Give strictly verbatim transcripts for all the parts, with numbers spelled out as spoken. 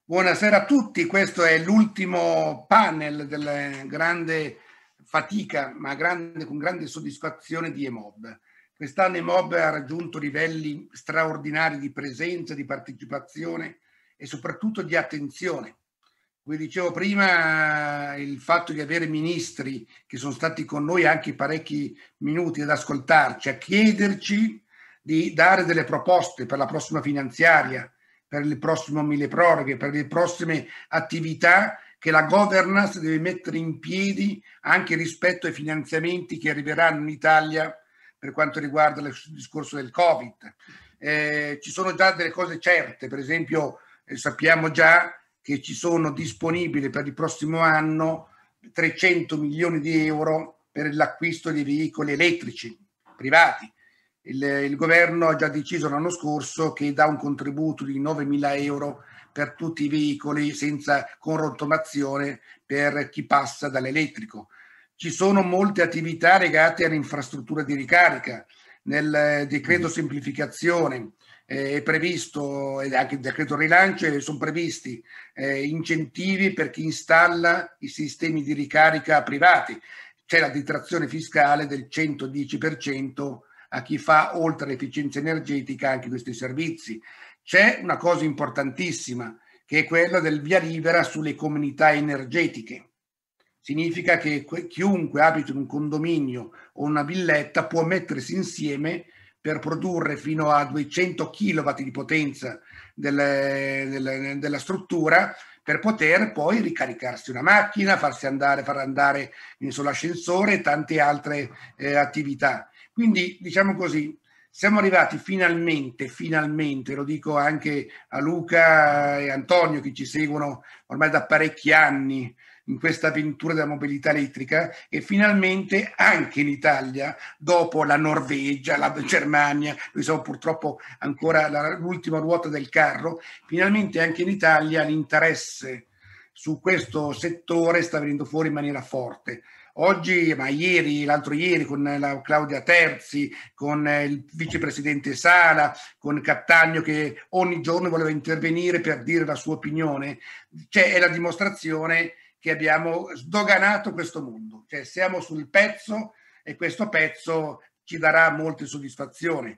Buonasera a tutti, questo è l'ultimo panel della grande fatica, ma grande, con grande soddisfazione di EMOB. Quest'anno EMOB ha raggiunto livelli straordinari di presenza, di partecipazione e soprattutto di attenzione. Come dicevo prima, il fatto di avere ministri che sono stati con noi anche parecchi minuti ad ascoltarci, a chiederci di dare delle proposte per la prossima finanziaria, per il prossimo mille proroghe, per le prossime attività che la governance deve mettere in piedi anche rispetto ai finanziamenti che arriveranno in Italia per quanto riguarda il discorso del Covid. Eh, ci sono già delle cose certe, per esempio eh, sappiamo già che ci sono disponibili per il prossimo anno trecento milioni di euro per l'acquisto di veicoli elettrici privati. Il, il governo ha già deciso l'anno scorso che dà un contributo di novemila euro per tutti i veicoli senza con rottamazione per chi passa dall'elettrico. Ci sono molte attività legate alle infrastrutture di ricarica. Nel decreto semplificazione eh, è previsto, ed anche il decreto rilancio, sono previsti eh, incentivi per chi installa i sistemi di ricarica privati. C'è la detrazione fiscale del centodieci per cento a chi fa oltre l'efficienza energetica anche questi servizi. C'è una cosa importantissima che è quella del via libera sulle comunità energetiche. Significa che chiunque abita in un condominio o una villetta può mettersi insieme per produrre fino a duecento chilowatt di potenza delle, delle, della struttura per poter poi ricaricarsi una macchina, farsi andare, far andare sull'ascensore e tante altre eh, attività. Quindi, diciamo così, siamo arrivati finalmente, finalmente, lo dico anche a Luca e Antonio che ci seguono ormai da parecchi anni in questa avventura della mobilità elettrica, e finalmente anche in Italia, dopo la Norvegia, la Germania, noi siamo purtroppo ancora l'ultima ruota del carro, finalmente anche in Italia l'interesse su questo settore sta venendo fuori in maniera forte. Oggi, ma ieri, l'altro ieri, con la Claudia Terzi, con il vicepresidente Sala, con Cattaneo che ogni giorno voleva intervenire per dire la sua opinione, cioè è la dimostrazione che abbiamo sdoganato questo mondo, cioè siamo sul pezzo e questo pezzo ci darà molte soddisfazioni.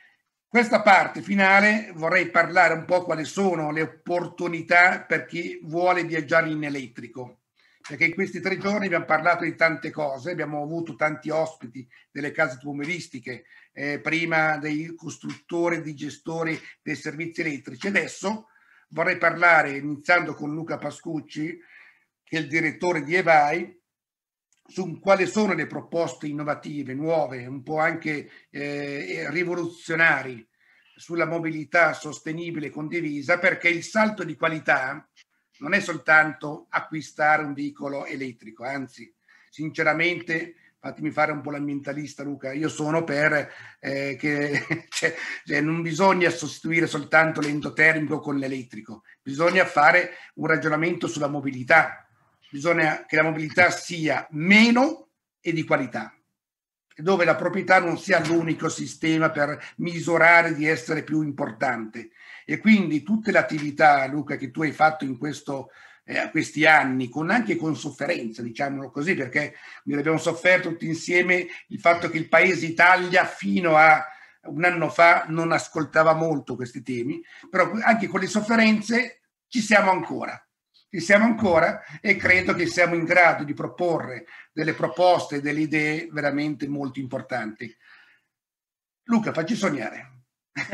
Questa parte finale vorrei parlare un po' quali sono le opportunità per chi vuole viaggiare in elettrico, perché in questi tre giorni abbiamo parlato di tante cose, abbiamo avuto tanti ospiti delle case automobilistiche, eh, prima dei costruttori, dei gestori dei servizi elettrici. Adesso vorrei parlare, iniziando con Luca Pascucci, che è il direttore di E V A I, su quali sono le proposte innovative, nuove, un po' anche eh, rivoluzionari sulla mobilità sostenibile e condivisa, perché il salto di qualità non è soltanto acquistare un veicolo elettrico, anzi, sinceramente, fatemi fare un po' l'ambientalista, Luca, io sono per eh, che cioè, cioè, non bisogna sostituire soltanto l'endotermico con l'elettrico, bisogna fare un ragionamento sulla mobilità. Bisogna che la mobilità sia meno e di qualità, dove la proprietà non sia l'unico sistema per misurare di essere più importante. E quindi tutte le attività, Luca, che tu hai fatto in questo, eh, questi anni, con, anche con sofferenza, diciamolo così, perché ne abbiamo sofferto tutti insieme il fatto che il paese Italia fino a un anno fa non ascoltava molto questi temi, però anche con le sofferenze ci siamo ancora. Ci siamo ancora e credo che siamo in grado di proporre delle proposte, delle idee veramente molto importanti. Luca, facci sognare.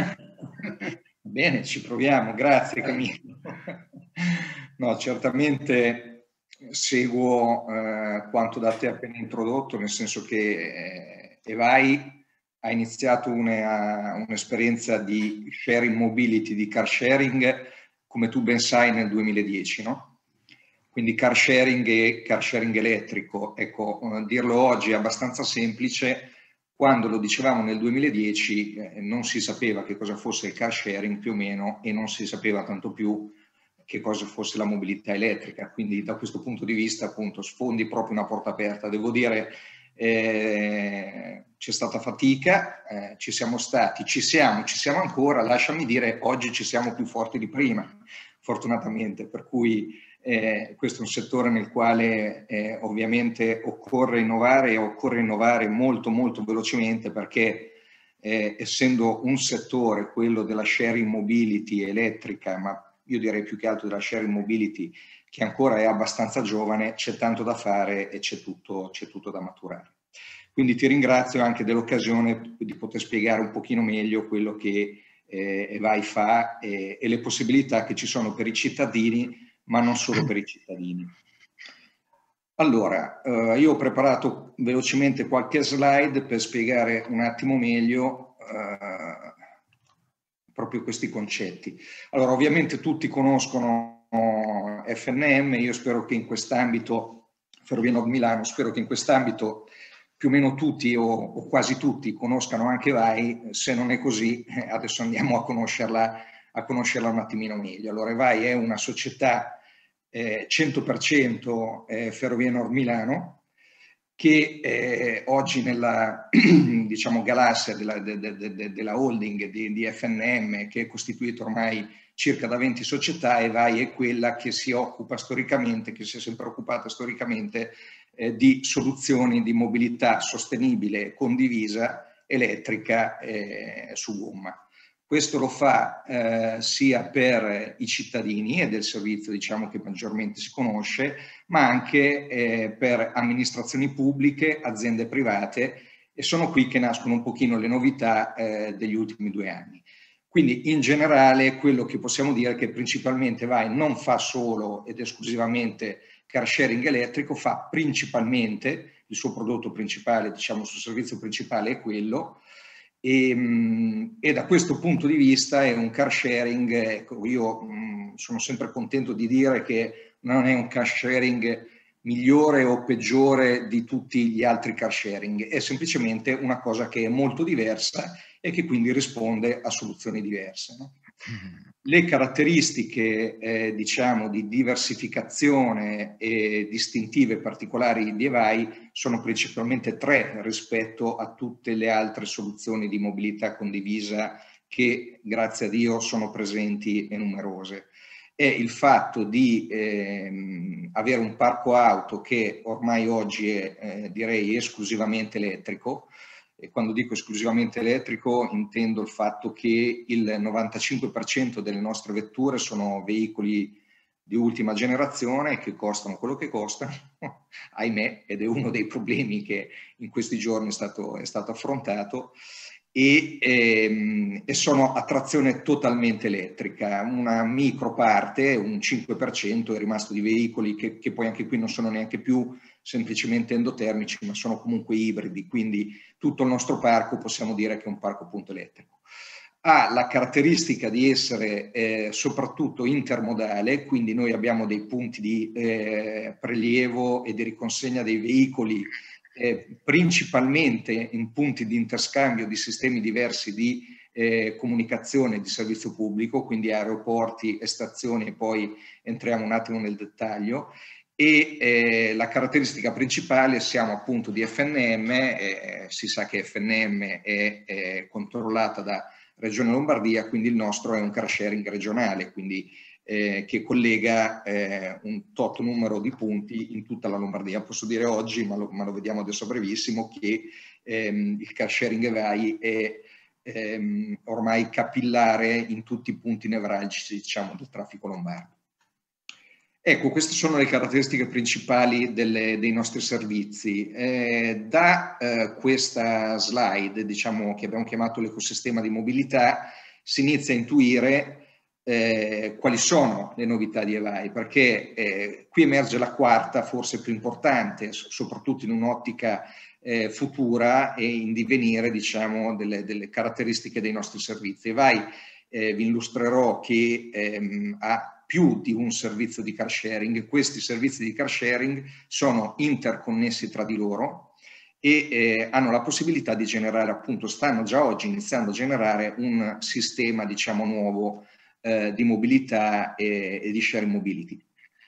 Bene, ci proviamo, grazie Camillo. No, certamente seguo eh, quanto da te appena introdotto, nel senso che eh, E V A I ha iniziato un'esperienza di sharing mobility, di car sharing, come tu ben sai, nel duemiladieci, no? Quindi car sharing e car sharing elettrico. Ecco, eh, dirlo oggi è abbastanza semplice. Quando lo dicevamo nel duemiladieci eh, non si sapeva che cosa fosse il car sharing più o meno, e non si sapeva tanto più che cosa fosse la mobilità elettrica. Quindi da questo punto di vista, appunto, sfondi proprio una porta aperta. Devo dire, eh, c'è stata fatica, eh, ci siamo stati, ci siamo, ci siamo ancora. Lasciami dire, oggi ci siamo più forti di prima. fortunatamente, per cui eh, questo è un settore nel quale eh, ovviamente occorre innovare, e occorre innovare molto molto velocemente, perché eh, essendo un settore, quello della sharing mobility elettrica, ma io direi più che altro della sharing mobility, che ancora è abbastanza giovane, c'è tanto da fare e c'è tutto, c'è tutto da maturare. Quindi ti ringrazio anche dell'occasione di poter spiegare un pochino meglio quello che eh, E V A I fa e, e le possibilità che ci sono per i cittadini, ma non solo per i cittadini. Allora, eh, io ho preparato velocemente qualche slide per spiegare un attimo meglio eh, proprio questi concetti. Allora, ovviamente tutti conoscono F N M, io spero che in quest'ambito, Ferrovie Nord Milano, spero che in quest'ambito più o meno tutti o, o quasi tutti conoscano anche E V A I. Se non è così, adesso andiamo a conoscerla, a conoscerla un attimino meglio. Allora, E V A I è una società eh, cento per cento eh, Ferrovie Nord Milano, che eh, oggi nella diciamo, galassia della, de, de, de, della holding di, di F N M, che è costituita ormai circa da venti società, E V A I è quella che si occupa storicamente, che si è sempre occupata storicamente eh, di soluzioni di mobilità sostenibile, condivisa, elettrica eh, su gomma. Questo lo fa eh, sia per i cittadini, ed è il servizio diciamo, che maggiormente si conosce, ma anche eh, per amministrazioni pubbliche, aziende private, e sono qui che nascono un pochino le novità eh, degli ultimi due anni. Quindi in generale quello che possiamo dire è che principalmente E V A I non fa solo ed esclusivamente car sharing elettrico, fa principalmente, il suo prodotto principale, diciamo il suo servizio principale è quello, e, e da questo punto di vista è un car sharing, ecco, io mh, sono sempre contento di dire che non è un car sharing migliore o peggiore di tutti gli altri car sharing, è semplicemente una cosa che è molto diversa e che quindi risponde a soluzioni diverse, no? Le caratteristiche eh, diciamo di diversificazione e distintive particolari di E V A I sono principalmente tre rispetto a tutte le altre soluzioni di mobilità condivisa che grazie a Dio sono presenti e numerose. È il fatto di ehm, avere un parco auto che ormai oggi è eh, direi esclusivamente elettrico. E quando dico esclusivamente elettrico intendo il fatto che il novantacinque per cento delle nostre vetture sono veicoli di ultima generazione che costano quello che costano, ahimè, ed è uno dei problemi che in questi giorni è stato, è stato affrontato, e, ehm, e sono a trazione totalmente elettrica. Una micro parte, un cinque per cento, è rimasto di veicoli che, che poi anche qui non sono neanche più semplicemente endotermici, ma sono comunque ibridi, quindi tutto il nostro parco possiamo dire che è un parco appunto elettrico. Ha la caratteristica di essere eh, soprattutto intermodale, quindi noi abbiamo dei punti di eh, prelievo e di riconsegna dei veicoli eh, principalmente in punti di interscambio di sistemi diversi di eh, comunicazione di servizio pubblico, quindi aeroporti e stazioni, e poi entriamo un attimo nel dettaglio. E eh, la caratteristica principale, siamo appunto di F N M, eh, si sa che F N M è, è controllata da Regione Lombardia, quindi il nostro è un car sharing regionale, quindi eh, che collega eh, un tot numero di punti in tutta la Lombardia. Posso dire oggi, ma lo, ma lo vediamo adesso a brevissimo, che ehm, il car sharing E V A I è ehm, ormai capillare in tutti i punti nevralgici, diciamo, del traffico lombardo. Ecco, queste sono le caratteristiche principali delle, dei nostri servizi. Eh, da eh, questa slide, diciamo, che abbiamo chiamato l'ecosistema di mobilità, si inizia a intuire eh, quali sono le novità di E V A I, perché eh, qui emerge la quarta, forse più importante, soprattutto in un'ottica eh, futura e in divenire, diciamo, delle, delle caratteristiche dei nostri servizi. E V A I eh, vi illustrerò che ehm, ha più di un servizio di car sharing. Questi servizi di car sharing sono interconnessi tra di loro e eh, hanno la possibilità di generare, appunto, stanno già oggi iniziando a generare un sistema, diciamo, nuovo eh, di mobilità e, e di sharing mobility.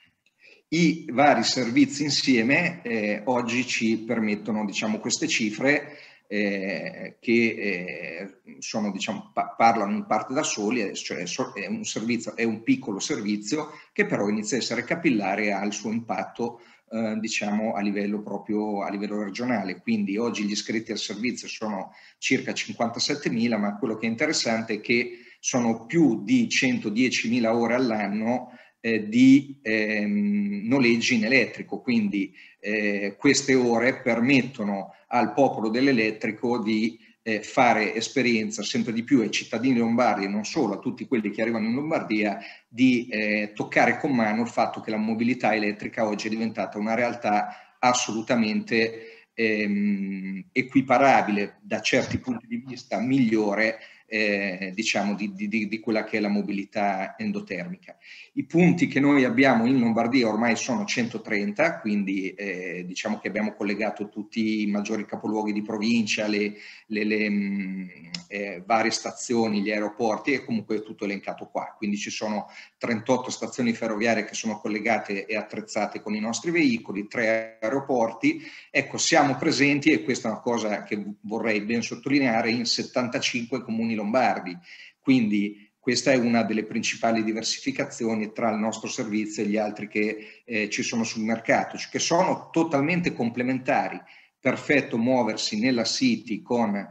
I vari servizi insieme eh, oggi ci permettono, diciamo, queste cifre. eh, che eh, sono, diciamo, pa parlano in parte da soli, cioè è un servizio, è un piccolo servizio che però inizia a essere capillare e ha il suo impatto eh, diciamo a livello proprio a livello regionale. Quindi oggi gli iscritti al servizio sono circa cinquantasettemila, ma quello che è interessante è che sono più di centodiecimila ore all'anno eh, di ehm, noleggi in elettrico, quindi eh, queste ore permettono al popolo dell'elettrico di eh, fare esperienza sempre di più ai cittadini lombardi, e non solo, a tutti quelli che arrivano in Lombardia, di eh, toccare con mano il fatto che la mobilità elettrica oggi è diventata una realtà assolutamente ehm, equiparabile, da certi punti di vista migliore, eh, diciamo di, di, di quella che è la mobilità endotermica. I punti che noi abbiamo in Lombardia ormai sono centotrenta, quindi eh, diciamo che abbiamo collegato tutti i maggiori capoluoghi di provincia, le, le, le mh, eh, varie stazioni, gli aeroporti, e comunque è tutto elencato qua. Quindi ci sono trentotto stazioni ferroviarie che sono collegate e attrezzate con i nostri veicoli, tre aeroporti. Ecco, siamo presenti, e questa è una cosa che vorrei ben sottolineare, in settantacinque comuni lombardi. Quindi questa è una delle principali diversificazioni tra il nostro servizio e gli altri che eh, ci sono sul mercato, che sono totalmente complementari. Perfetto muoversi nella city con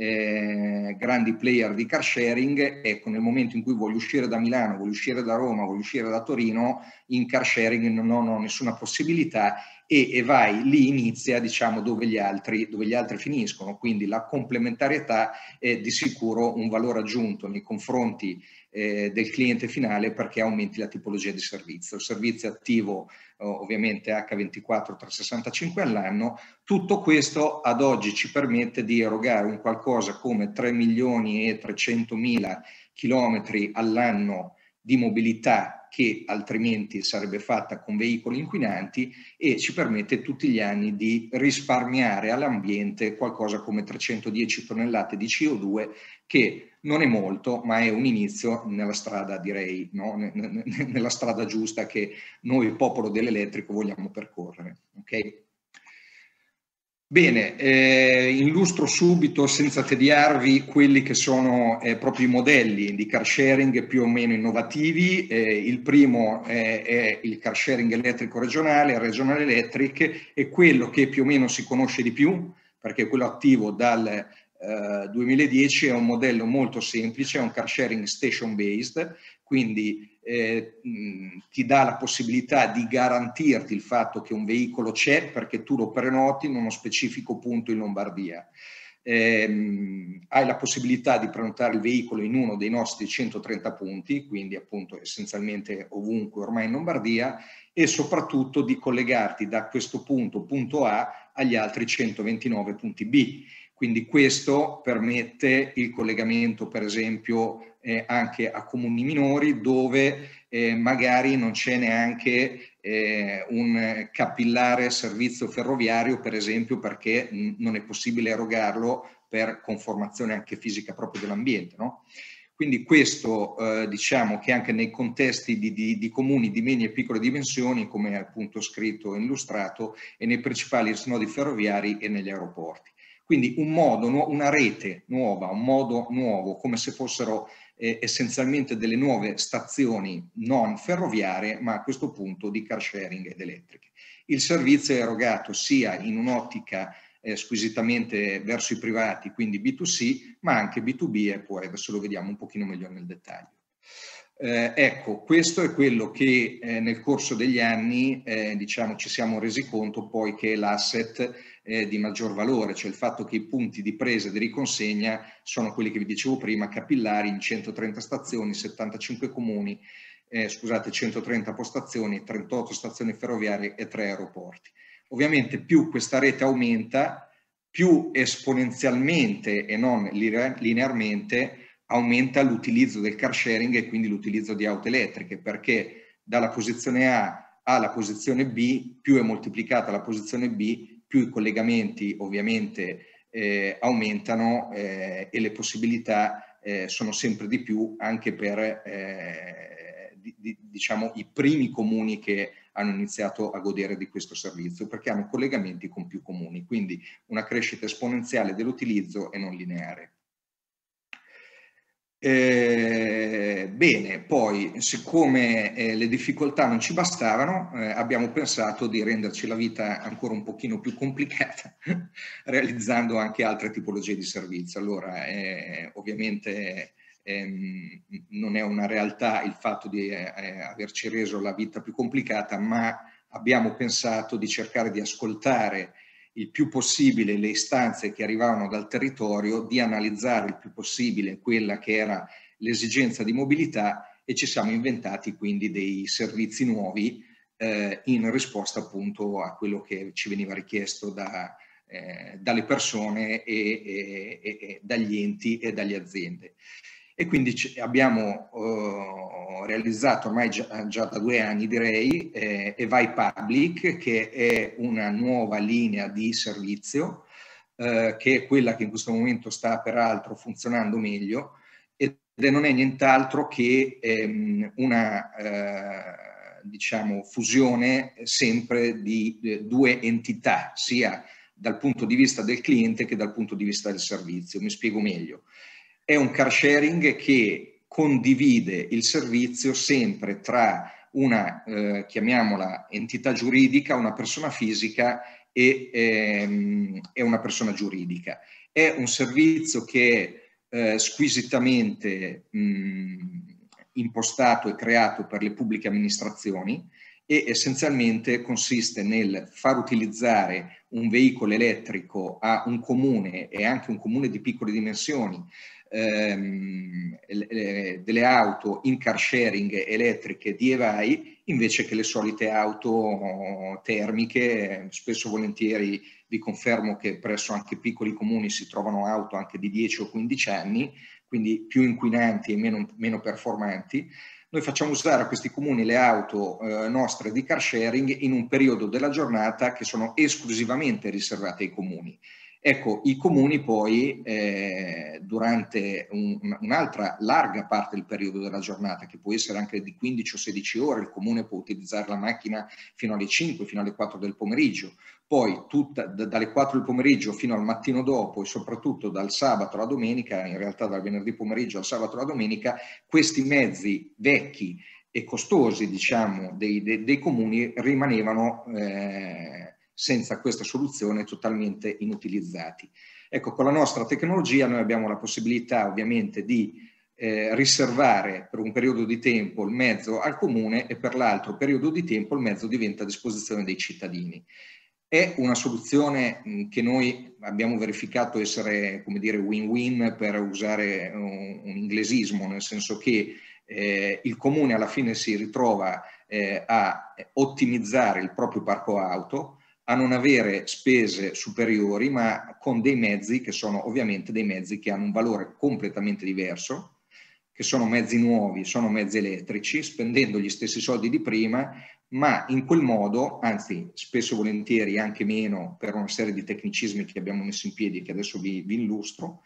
eh, grandi player di car sharing. Ecco, nel momento in cui voglio uscire da Milano, voglio uscire da Roma, voglio uscire da Torino, in car sharing non ho nessuna possibilità, e, e vai lì, inizia, diciamo, dove gli altri, dove gli altri finiscono. Quindi la complementarietà è di sicuro un valore aggiunto nei confronti eh, del cliente finale, perché aumenti la tipologia di servizio. Il servizio attivo ovviamente acca ventiquattro trecentosessantacinque all'anno. Tutto questo ad oggi ci permette di erogare un qualcosa come tre milioni e trecentomila chilometri all'anno di mobilità, che altrimenti sarebbe fatta con veicoli inquinanti, e ci permette tutti gli anni di risparmiare all'ambiente qualcosa come trecentodieci tonnellate di C O due, che non è molto, ma è un inizio nella strada, direi, no? nella strada giusta che noi, popolo dell'elettrico, vogliamo percorrere. Okay? Bene, eh, illustro subito, senza tediarvi, quelli che sono eh, proprio i modelli di car sharing più o meno innovativi. Eh, il primo è, è il car sharing elettrico regionale, Regional Electric, è quello che più o meno si conosce di più, perché è quello attivo dal eh, duemiladieci. È un modello molto semplice, è un car sharing station based, quindi Eh, mh, ti dà la possibilità di garantirti il fatto che un veicolo c'è, perché tu lo prenoti in uno specifico punto in Lombardia. Eh, hai la possibilità di prenotare il veicolo in uno dei nostri centotrenta punti, quindi appunto essenzialmente ovunque ormai in Lombardia, e soprattutto di collegarti da questo punto, punto A, agli altri centoventinove punti B. Quindi questo permette il collegamento, per esempio, Eh, anche a comuni minori, dove eh, magari non c'è neanche eh, un capillare servizio ferroviario, per esempio, perché mh, non è possibile erogarlo per conformazione anche fisica proprio dell'ambiente, no? Quindi questo eh, diciamo che anche nei contesti di, di, di comuni di medie e piccole dimensioni, come è appunto scritto e illustrato, e nei principali snodi ferroviari e negli aeroporti. Quindi un modo, una rete nuova, un modo nuovo, come se fossero eh, essenzialmente delle nuove stazioni non ferroviarie, ma a questo punto di car sharing ed elettriche. Il servizio è erogato sia in un'ottica eh, squisitamente verso i privati, quindi B due C, ma anche B due B, e poi adesso lo vediamo un pochino meglio nel dettaglio. Eh, ecco, questo è quello che eh, nel corso degli anni eh, diciamo, ci siamo resi conto poi che è l'asset eh, di maggior valore, cioè il fatto che i punti di presa e di riconsegna sono quelli che vi dicevo prima, capillari in centotrenta stazioni, settantacinque comuni, eh, scusate, centotrenta postazioni, trentotto stazioni ferroviarie e tre aeroporti. Ovviamente più questa rete aumenta, più esponenzialmente e non linearmente aumenta l'utilizzo del car sharing e quindi l'utilizzo di auto elettriche, perché dalla posizione A alla posizione B, più è moltiplicata la posizione B, più i collegamenti ovviamente eh, aumentano eh, e le possibilità eh, sono sempre di più, anche per eh, di, di, diciamo, i primi comuni che hanno iniziato a godere di questo servizio, perché hanno collegamenti con più comuni, quindi una crescita esponenziale dell'utilizzo e non lineare. Eh, bene, poi siccome eh, le difficoltà non ci bastavano, eh, abbiamo pensato di renderci la vita ancora un pochino più complicata realizzando anche altre tipologie di servizio. Allora, eh, ovviamente ehm, non è una realtà il fatto di eh, averci reso la vita più complicata, ma abbiamo pensato di cercare di ascoltare il più possibile le istanze che arrivavano dal territorio, di analizzare il più possibile quella che era l'esigenza di mobilità, e ci siamo inventati quindi dei servizi nuovi eh, in risposta appunto a quello che ci veniva richiesto da, eh, dalle persone e, e, e dagli enti e dalle aziende. E quindi abbiamo uh, realizzato ormai già, già da due anni, direi, eh, Evai Public, che è una nuova linea di servizio, eh, che è quella che in questo momento sta peraltro funzionando meglio, ed non è nient'altro che ehm, una eh, diciamo, fusione sempre di eh, due entità, sia dal punto di vista del cliente che dal punto di vista del servizio. Mi spiego meglio. È un car sharing che condivide il servizio sempre tra una, eh, chiamiamola, entità giuridica, una persona fisica e, ehm, e una persona giuridica. È un servizio che è eh, squisitamente mh, impostato e creato per le pubbliche amministrazioni, e essenzialmente consiste nel far utilizzare un veicolo elettrico a un comune, e anche un comune di piccole dimensioni, ehm, delle auto in car sharing elettriche di Evai, invece che le solite auto termiche. Spesso volentieri vi confermo che presso anche piccoli comuni si trovano auto anche di dieci o quindici anni, quindi più inquinanti e meno, meno performanti. Noi facciamo usare a questi comuni le auto eh, nostre di car sharing in un periodo della giornata che sono esclusivamente riservate ai comuni. Ecco, i comuni poi eh, durante un, un'altra larga parte del periodo della giornata, che può essere anche di quindici o sedici ore, il comune può utilizzare la macchina fino alle cinque, fino alle quattro del pomeriggio, poi tutta, d- dalle quattro del pomeriggio fino al mattino dopo, e soprattutto dal sabato alla domenica, in realtà dal venerdì pomeriggio al sabato alla domenica, questi mezzi vecchi e costosi, diciamo, dei, dei, dei comuni rimanevano eh, senza questa soluzione totalmente inutilizzati. Ecco, con la nostra tecnologia noi abbiamo la possibilità ovviamente di eh, riservare per un periodo di tempo il mezzo al comune, e per l'altro periodo di tempo il mezzo diventa a disposizione dei cittadini. È una soluzione mh, che noi abbiamo verificato essere, come dire, win-win, per usare un, un inglesismo, nel senso che eh, il comune alla fine si ritrova eh, a ottimizzare il proprio parco auto, a non avere spese superiori, ma con dei mezzi che sono ovviamente dei mezzi che hanno un valore completamente diverso, che sono mezzi nuovi, sono mezzi elettrici, spendendo gli stessi soldi di prima, ma in quel modo, anzi spesso e volentieri anche meno, per una serie di tecnicismi che abbiamo messo in piedi e che adesso vi, vi illustro.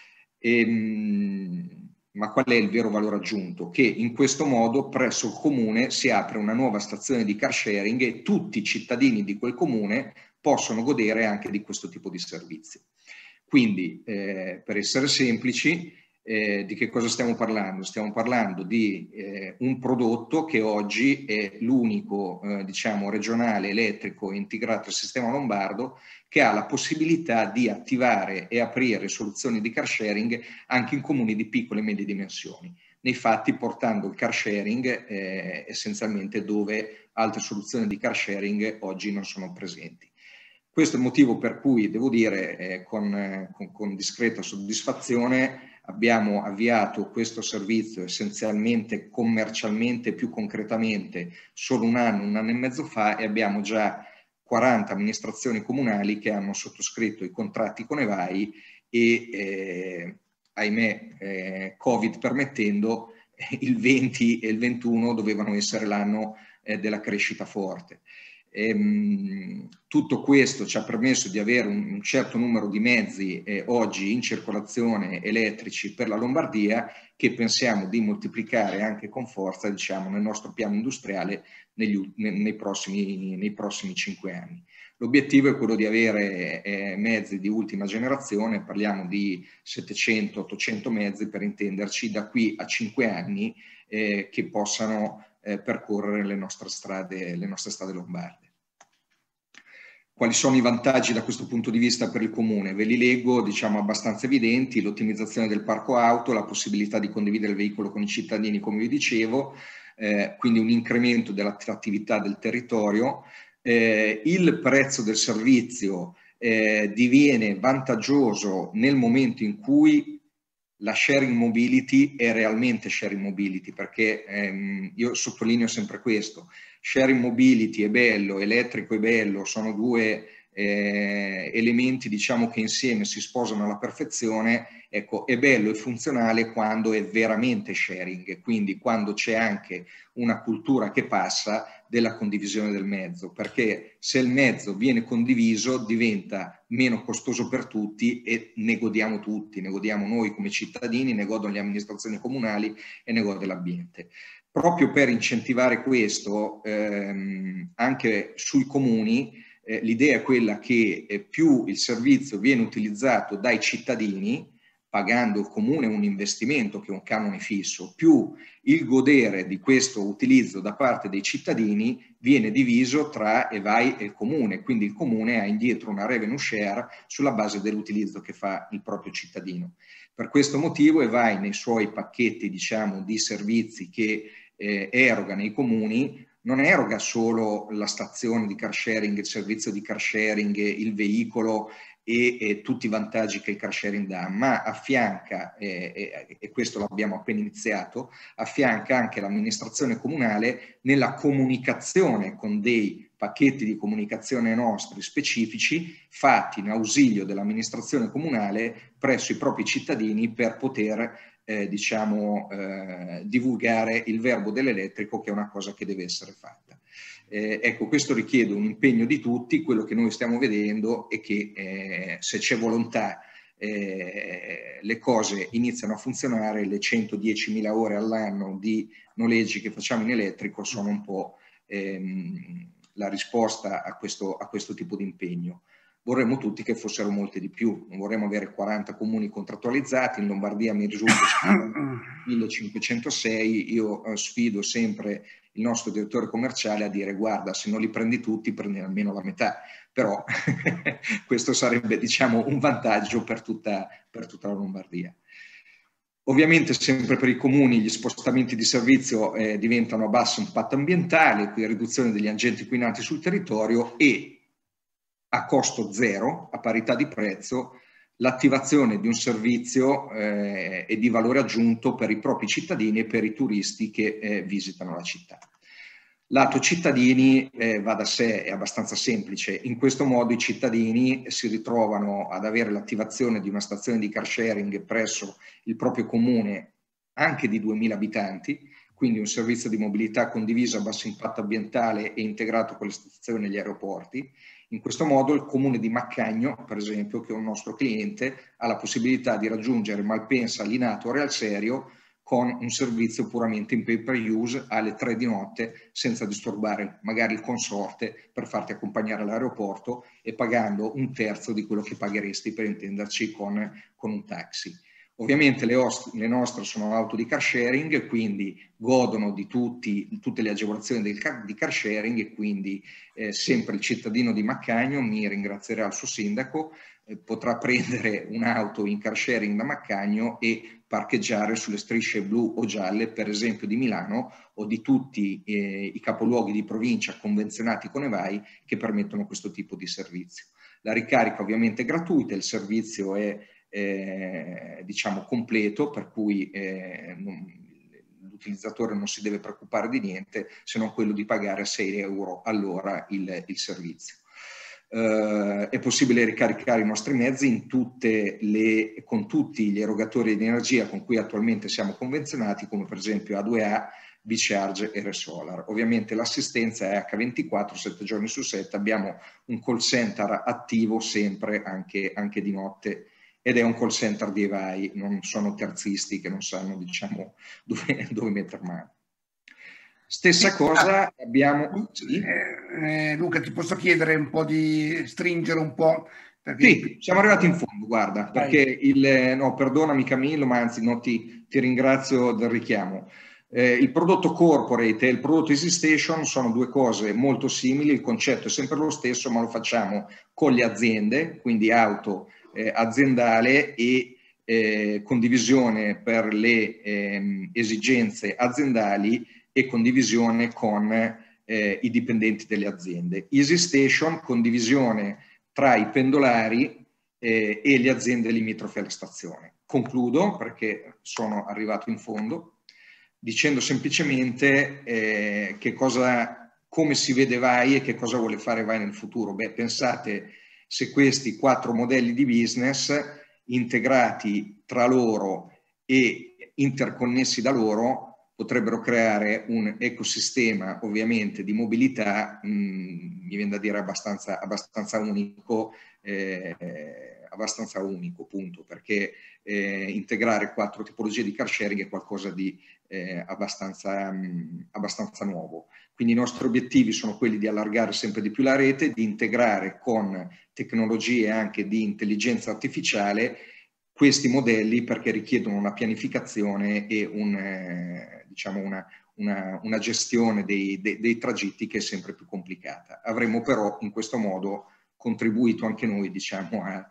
Ehm, ma qual è il vero valore aggiunto? Che in questo modo presso il comune si apre una nuova stazione di car sharing e tutti i cittadini di quel comune possono godere anche di questo tipo di servizi. Quindi, eh, per essere semplici, eh, di che cosa stiamo parlando? Stiamo parlando di eh, un prodotto che oggi è l'unico, eh, diciamo, regionale elettrico integrato al sistema lombardo, che ha la possibilità di attivare e aprire soluzioni di car sharing anche in comuni di piccole e medie dimensioni, nei fatti portando il car sharing eh, essenzialmente dove altre soluzioni di car sharing oggi non sono presenti. Questo è il motivo per cui, devo dire, eh, con, eh, con, con discreta soddisfazione, abbiamo avviato questo servizio essenzialmente commercialmente, più concretamente, solo un anno, un anno e mezzo fa, e abbiamo già quaranta amministrazioni comunali che hanno sottoscritto i contratti con Evai e, eh, ahimè, eh, Covid permettendo, il venti e il ventuno dovevano essere l'anno eh, della crescita forte. Ehm, tutto questo ci ha permesso di avere un, un certo numero di mezzi eh, oggi in circolazione elettrici per la Lombardia, che pensiamo di moltiplicare anche con forza, diciamo, nel nostro piano industriale negli, nei, nei, prossimi, nei prossimi cinque anni. L'obiettivo è quello di avere eh, mezzi di ultima generazione, parliamo di settecento ottocento mezzi per intenderci, da qui a cinque anni eh, che possano eh, percorrere le nostre strade, le nostre strade lombarde. Quali sono i vantaggi da questo punto di vista per il comune? Ve li leggo, diciamo abbastanza evidenti: l'ottimizzazione del parco auto, la possibilità di condividere il veicolo con i cittadini, come vi dicevo, eh, quindi un incremento dell'attrattività del territorio. Eh, il prezzo del servizio eh, diviene vantaggioso nel momento in cui la sharing mobility è realmente sharing mobility, perché ehm, io sottolineo sempre questo: sharing mobility è bello, elettrico è bello, sono due eh, elementi, diciamo, che insieme si sposano alla perfezione. Ecco, è bello e funzionale quando è veramente sharing, quindi quando c'è anche una cultura che passa della condivisione del mezzo, perché se il mezzo viene condiviso diventa meno costoso per tutti e ne godiamo tutti, ne godiamo noi come cittadini, ne godono le amministrazioni comunali e ne gode l'ambiente. Proprio per incentivare questo, ehm, anche sui comuni, eh, l'idea è quella che eh, più il servizio viene utilizzato dai cittadini, pagando il comune un investimento che è un canone fisso, più il godere di questo utilizzo da parte dei cittadini viene diviso tra E V A I e il comune, quindi il comune ha indietro una revenue share sulla base dell'utilizzo che fa il proprio cittadino. Per questo motivo E V A I nei suoi pacchetti, diciamo, di servizi che eh, eroga nei comuni, non eroga solo la stazione di car sharing, il servizio di car sharing, il veicolo e, e tutti i vantaggi che il car sharing dà, ma affianca, eh, eh, e questo l'abbiamo appena iniziato, affianca anche l'amministrazione comunale nella comunicazione con dei pacchetti di comunicazione nostri specifici fatti in ausilio dell'amministrazione comunale presso i propri cittadini per poter Eh, diciamo, eh, divulgare il verbo dell'elettrico, che è una cosa che deve essere fatta. Eh, ecco, questo richiede un impegno di tutti. Quello che noi stiamo vedendo è che eh, se c'è volontà eh, le cose iniziano a funzionare. Le centodiecimila ore all'anno di noleggi che facciamo in elettrico sono un po' ehm, la risposta a questo, a questo tipo di impegno. Vorremmo tutti che fossero molte di più, non vorremmo avere quaranta comuni contrattualizzati. In Lombardia mi risulta millecinquecentosei, io eh, sfido sempre il nostro direttore commerciale a dire: guarda, se non li prendi tutti prendi almeno la metà, però questo sarebbe, diciamo, un vantaggio per tutta, per tutta la Lombardia. Ovviamente sempre per i comuni gli spostamenti di servizio eh, diventano a basso impatto ambientale, quindi riduzione degli agenti inquinanti sul territorio, e a costo zero, a parità di prezzo, l'attivazione di un servizio eh, e di valore aggiunto per i propri cittadini e per i turisti che eh, visitano la città. Lato cittadini eh, va da sé, è abbastanza semplice. In questo modo i cittadini si ritrovano ad avere l'attivazione di una stazione di car sharing presso il proprio comune anche di duemila abitanti, quindi un servizio di mobilità condiviso a basso impatto ambientale e integrato con le stazioni negli aeroporti. In questo modo il comune di Maccagno, per esempio, che è un nostro cliente, ha la possibilità di raggiungere Malpensa, Linato o Real Serio con un servizio puramente in pay per use alle tre di notte, senza disturbare magari il consorte per farti accompagnare all'aeroporto e pagando un terzo di quello che pagheresti, per intenderci, con, con un taxi. Ovviamente le, le nostre sono auto di car sharing, quindi godono di tutti, tutte le agevolazioni del car, di car sharing, e quindi eh, sempre il cittadino di Maccagno, mi ringrazierà il suo sindaco, eh, potrà prendere un'auto in car sharing da Maccagno e parcheggiare sulle strisce blu o gialle, per esempio di Milano o di tutti eh, i capoluoghi di provincia convenzionati con E V A I che permettono questo tipo di servizio. La ricarica ovviamente è gratuita, il servizio è Eh, diciamo completo, per cui eh, l'utilizzatore non si deve preoccupare di niente se non quello di pagare a sei euro all'ora il, il servizio. Eh, è possibile ricaricare i nostri mezzi in tutte le, con tutti gli erogatori di energia con cui attualmente siamo convenzionati, come per esempio A due A, V-Charge e Resolar. Ovviamente l'assistenza è acca ventiquattro, sette giorni su sette, abbiamo un call center attivo sempre, anche, anche di notte, ed è un call center di E V A I, non sono terzisti che non sanno, diciamo, dove, dove metter mano. Stessa cosa abbiamo... Sì? Eh, eh, Luca, ti posso chiedere un po' di stringere un po'? Perché... Sì, siamo arrivati in fondo, guarda, perché il... No, perdonami Camillo, ma anzi no, ti, ti ringrazio del richiamo. Eh, il prodotto corporate e il prodotto Easy Station sono due cose molto simili, il concetto è sempre lo stesso, ma lo facciamo con le aziende, quindi auto eh, aziendale e eh, condivisione per le eh, esigenze aziendali e condivisione con eh, i dipendenti delle aziende. Easy Station, condivisione tra i pendolari eh, e le aziende limitrofe alla stazione. Concludo perché sono arrivato in fondo dicendo semplicemente eh, che cosa, come si vede V A I e che cosa vuole fare V A I nel futuro. Beh, pensate se questi quattro modelli di business integrati tra loro e interconnessi da loro potrebbero creare un ecosistema ovviamente di mobilità, mh, mi viene da dire abbastanza, abbastanza unico, eh, abbastanza unico, punto, perché eh, integrare quattro tipologie di car sharing è qualcosa di eh, abbastanza, mh, abbastanza nuovo. Quindi i nostri obiettivi sono quelli di allargare sempre di più la rete, di integrare con tecnologie anche di intelligenza artificiale questi modelli, perché richiedono una pianificazione e un, eh, diciamo una, una, una gestione dei, dei, dei tragitti che è sempre più complicata. Avremo però in questo modo contribuito anche noi, diciamo, a,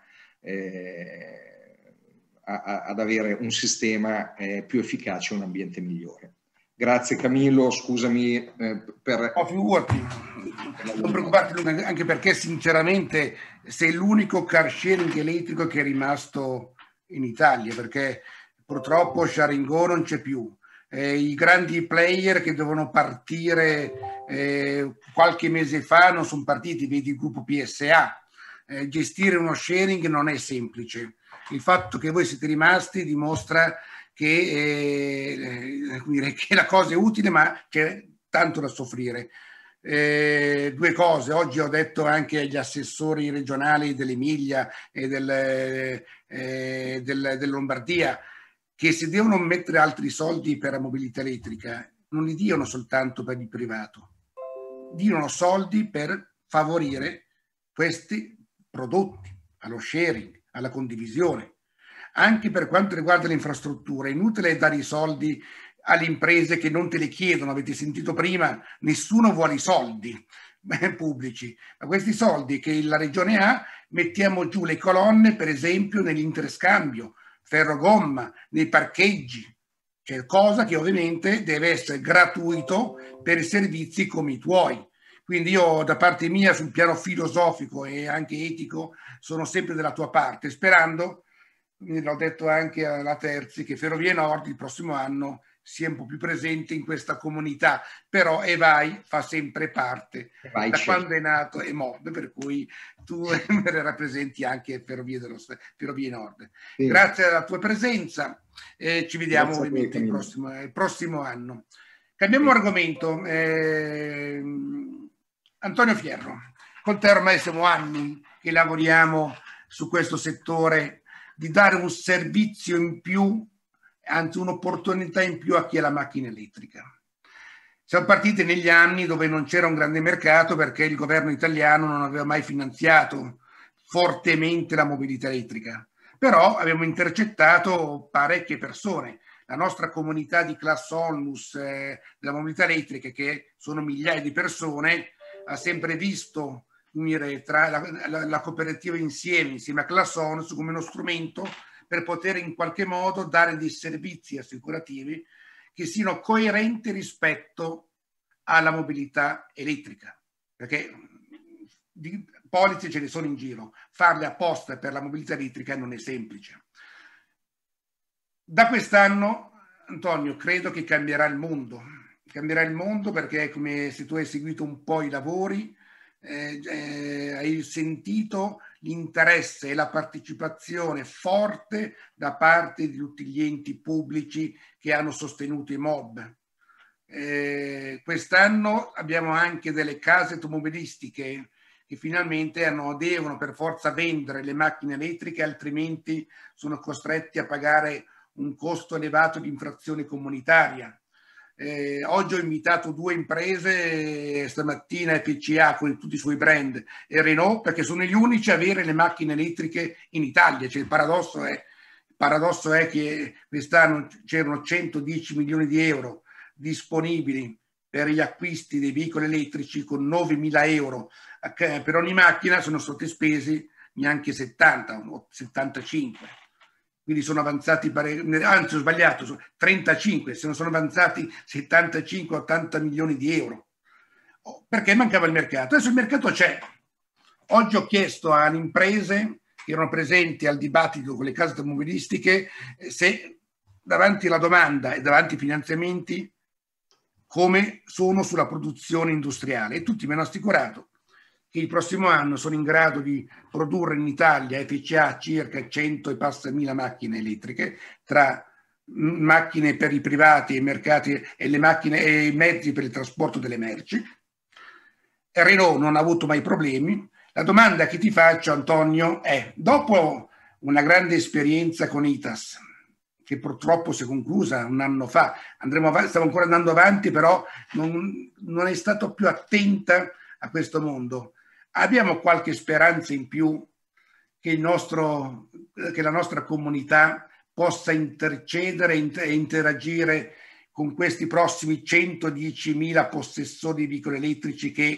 eh, a, a, ad avere un sistema eh, più efficace e un ambiente migliore. Grazie Camillo, scusami eh, per... Oh, figurati, non preoccuparti Luca, anche perché sinceramente sei l'unico car sharing elettrico che è rimasto in Italia, perché purtroppo Sharingo non c'è più. Eh, I grandi player che devono partire eh, qualche mese fa non sono partiti, vedi il gruppo P S A. Eh, gestire uno sharing non è semplice. Il fatto che voi siete rimasti dimostra che, eh, che la cosa è utile, ma c'è tanto da soffrire. Eh, due cose, oggi ho detto anche agli assessori regionali dell'Emilia e del, eh, del, del Lombardia che se devono mettere altri soldi per la mobilità elettrica non li diano soltanto per il privato, diano soldi per favorire questi prodotti, allo sharing, alla condivisione. Anche per quanto riguarda le infrastrutture, è inutile dare i soldi alle imprese che non te le chiedono, avete sentito prima, nessuno vuole i soldi pubblici, ma questi soldi che la regione ha, mettiamo giù le colonne, per esempio, nell'interscambio, ferro-gomma, nei parcheggi, cioè cosa che ovviamente deve essere gratuito per servizi come i tuoi. Quindi io da parte mia sul piano filosofico e anche etico sono sempre della tua parte, sperando, l'ho detto anche alla Terzi, che Ferrovie Nord il prossimo anno sia un po' più presente in questa comunità, però E V A I fa sempre parte Vai, da certo. Quando è nato E M O B, per cui tu rappresenti anche Ferrovie, dello, Ferrovie Nord. Sì. Grazie alla tua presenza, eh, ci vediamo Grazie ovviamente il prossimo, il prossimo anno. Cambiamo sì. argomento. Eh, Antonio Fierro, con te ormai siamo anni che lavoriamo su questo settore di dare un servizio in più, anzi un'opportunità in più a chi ha la macchina elettrica. Siamo partiti negli anni dove non c'era un grande mercato perché il governo italiano non aveva mai finanziato fortemente la mobilità elettrica, però abbiamo intercettato parecchie persone. La nostra comunità di class onlus eh, della mobilità elettrica, che sono migliaia di persone, ha sempre visto tra la, la, la cooperativa insieme, insieme a Class Onlus come uno strumento per poter in qualche modo dare dei servizi assicurativi che siano coerenti rispetto alla mobilità elettrica, perché di polizze ce ne sono in giro, farle apposta per la mobilità elettrica non è semplice. Da quest'anno, Antonio, credo che cambierà il mondo, cambierà il mondo perché come se tu hai seguito un po' i lavori, Eh, eh, hai sentito l'interesse e la partecipazione forte da parte di tutti gli enti pubblici che hanno sostenuto i M O B. Eh, quest'anno abbiamo anche delle case automobilistiche che finalmente hanno, devono per forza vendere le macchine elettriche, altrimenti sono costretti a pagare un costo elevato di infrazione comunitaria. Eh, oggi ho invitato due imprese, stamattina F C A con tutti i suoi brand e Renault, perché sono gli unici a avere le macchine elettriche in Italia. Cioè, il paradosso è, il paradosso è che quest'anno c'erano centodieci milioni di euro disponibili per gli acquisti dei veicoli elettrici, con novemila euro per ogni macchina, sono stati spesi neanche settanta o settantacinque. Quindi sono avanzati, anzi ho sbagliato, sono trentacinque, se non sono avanzati settantacinque ottanta milioni di euro. Perché mancava il mercato. Adesso il mercato c'è. Oggi ho chiesto alle imprese che erano presenti al dibattito con le case automobilistiche se davanti alla domanda e davanti ai finanziamenti come sono sulla produzione industriale, e tutti mi hanno assicurato che il prossimo anno sono in grado di produrre in Italia F C A circa cento e passa mila macchine elettriche, tra macchine per i privati e mercati e le macchine e i mezzi per il trasporto delle merci. Renault non ha avuto mai problemi. La domanda che ti faccio, Antonio, è: dopo una grande esperienza con I T A S, che purtroppo si è conclusa un anno fa, andremo avanti, stiamo ancora andando avanti, però non, non è stato più attenta a questo mondo. Abbiamo qualche speranza in più che, il nostro, che la nostra comunità possa intercedere e interagire con questi prossimi centodiecimila possessori di veicoli elettrici che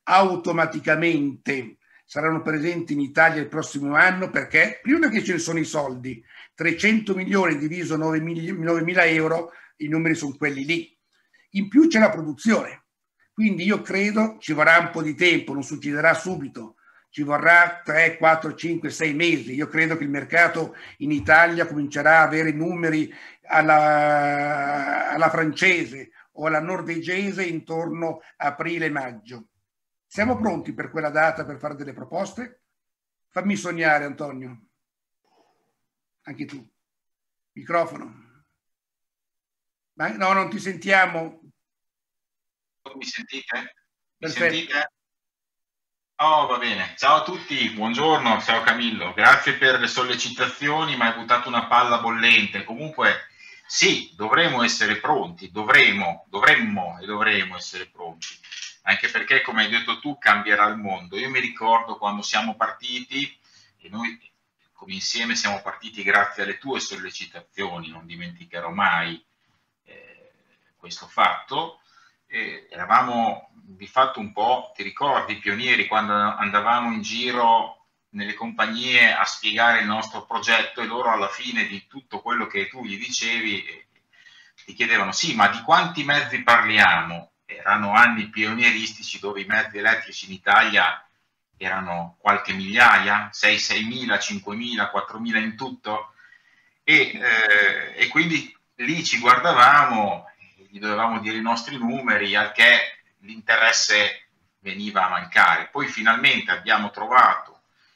automaticamente saranno presenti in Italia il prossimo anno, perché prima che ce ne sono i soldi, trecento milioni diviso novemila euro, i numeri sono quelli lì. In più c'è la produzione. Quindi io credo ci vorrà un po' di tempo, non succederà subito, ci vorrà tre, quattro, cinque, sei mesi. Io credo che il mercato in Italia comincerà a avere numeri alla, alla francese o alla norvegese intorno a aprile-maggio. Siamo pronti per quella data per fare delle proposte? Fammi sognare, Antonio. Anche tu. Microfono. Ma no, non ti sentiamo. Mi sentite? Mi Perfetto. sentite? Oh, va bene. Ciao a tutti, buongiorno, ciao Camillo. Grazie per le sollecitazioni, ma hai buttato una palla bollente. Comunque, sì, dovremo essere pronti, dovremo, dovremmo e dovremo essere pronti. Anche perché, come hai detto tu, cambierà il mondo. Io mi ricordo quando siamo partiti, e noi come insieme siamo partiti grazie alle tue sollecitazioni, non dimenticherò mai eh, questo fatto. Eh, eravamo di fatto un po', ti ricordi, pionieri, quando andavamo in giro nelle compagnie a spiegare il nostro progetto, e loro alla fine di tutto quello che tu gli dicevi eh, ti chiedevano: sì, ma di quanti mezzi parliamo? Erano anni pionieristici dove i mezzi elettrici in Italia erano qualche migliaia, sei, seimila, cinquemila, quattromila in tutto, e, eh, e quindi lì ci guardavamo, gli dovevamo dire i nostri numeri, al che l'interesse veniva a mancare. Poi finalmente abbiamo trovato,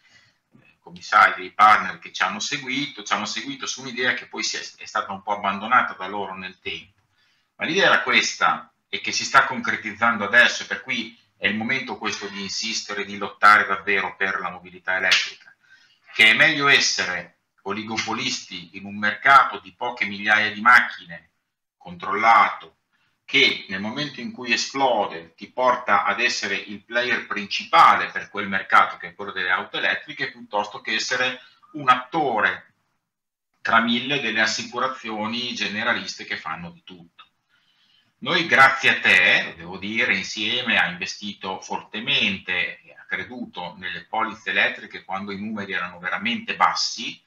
come sai, dei partner che ci hanno seguito, ci hanno seguito su un'idea che poi si è, è stata un po' abbandonata da loro nel tempo. Ma l'idea era questa, e che si sta concretizzando adesso, e per cui è il momento questo di insistere, di lottare davvero per la mobilità elettrica, che è meglio essere oligopolisti in un mercato di poche migliaia di macchine controllato, che nel momento in cui esplode ti porta ad essere il player principale per quel mercato, che è quello delle auto elettriche, piuttosto che essere un attore tra mille delle assicurazioni generaliste che fanno di tutto. Noi, grazie a te, lo devo dire, insieme ha investito fortemente e ha creduto nelle polizze elettriche quando i numeri erano veramente bassi,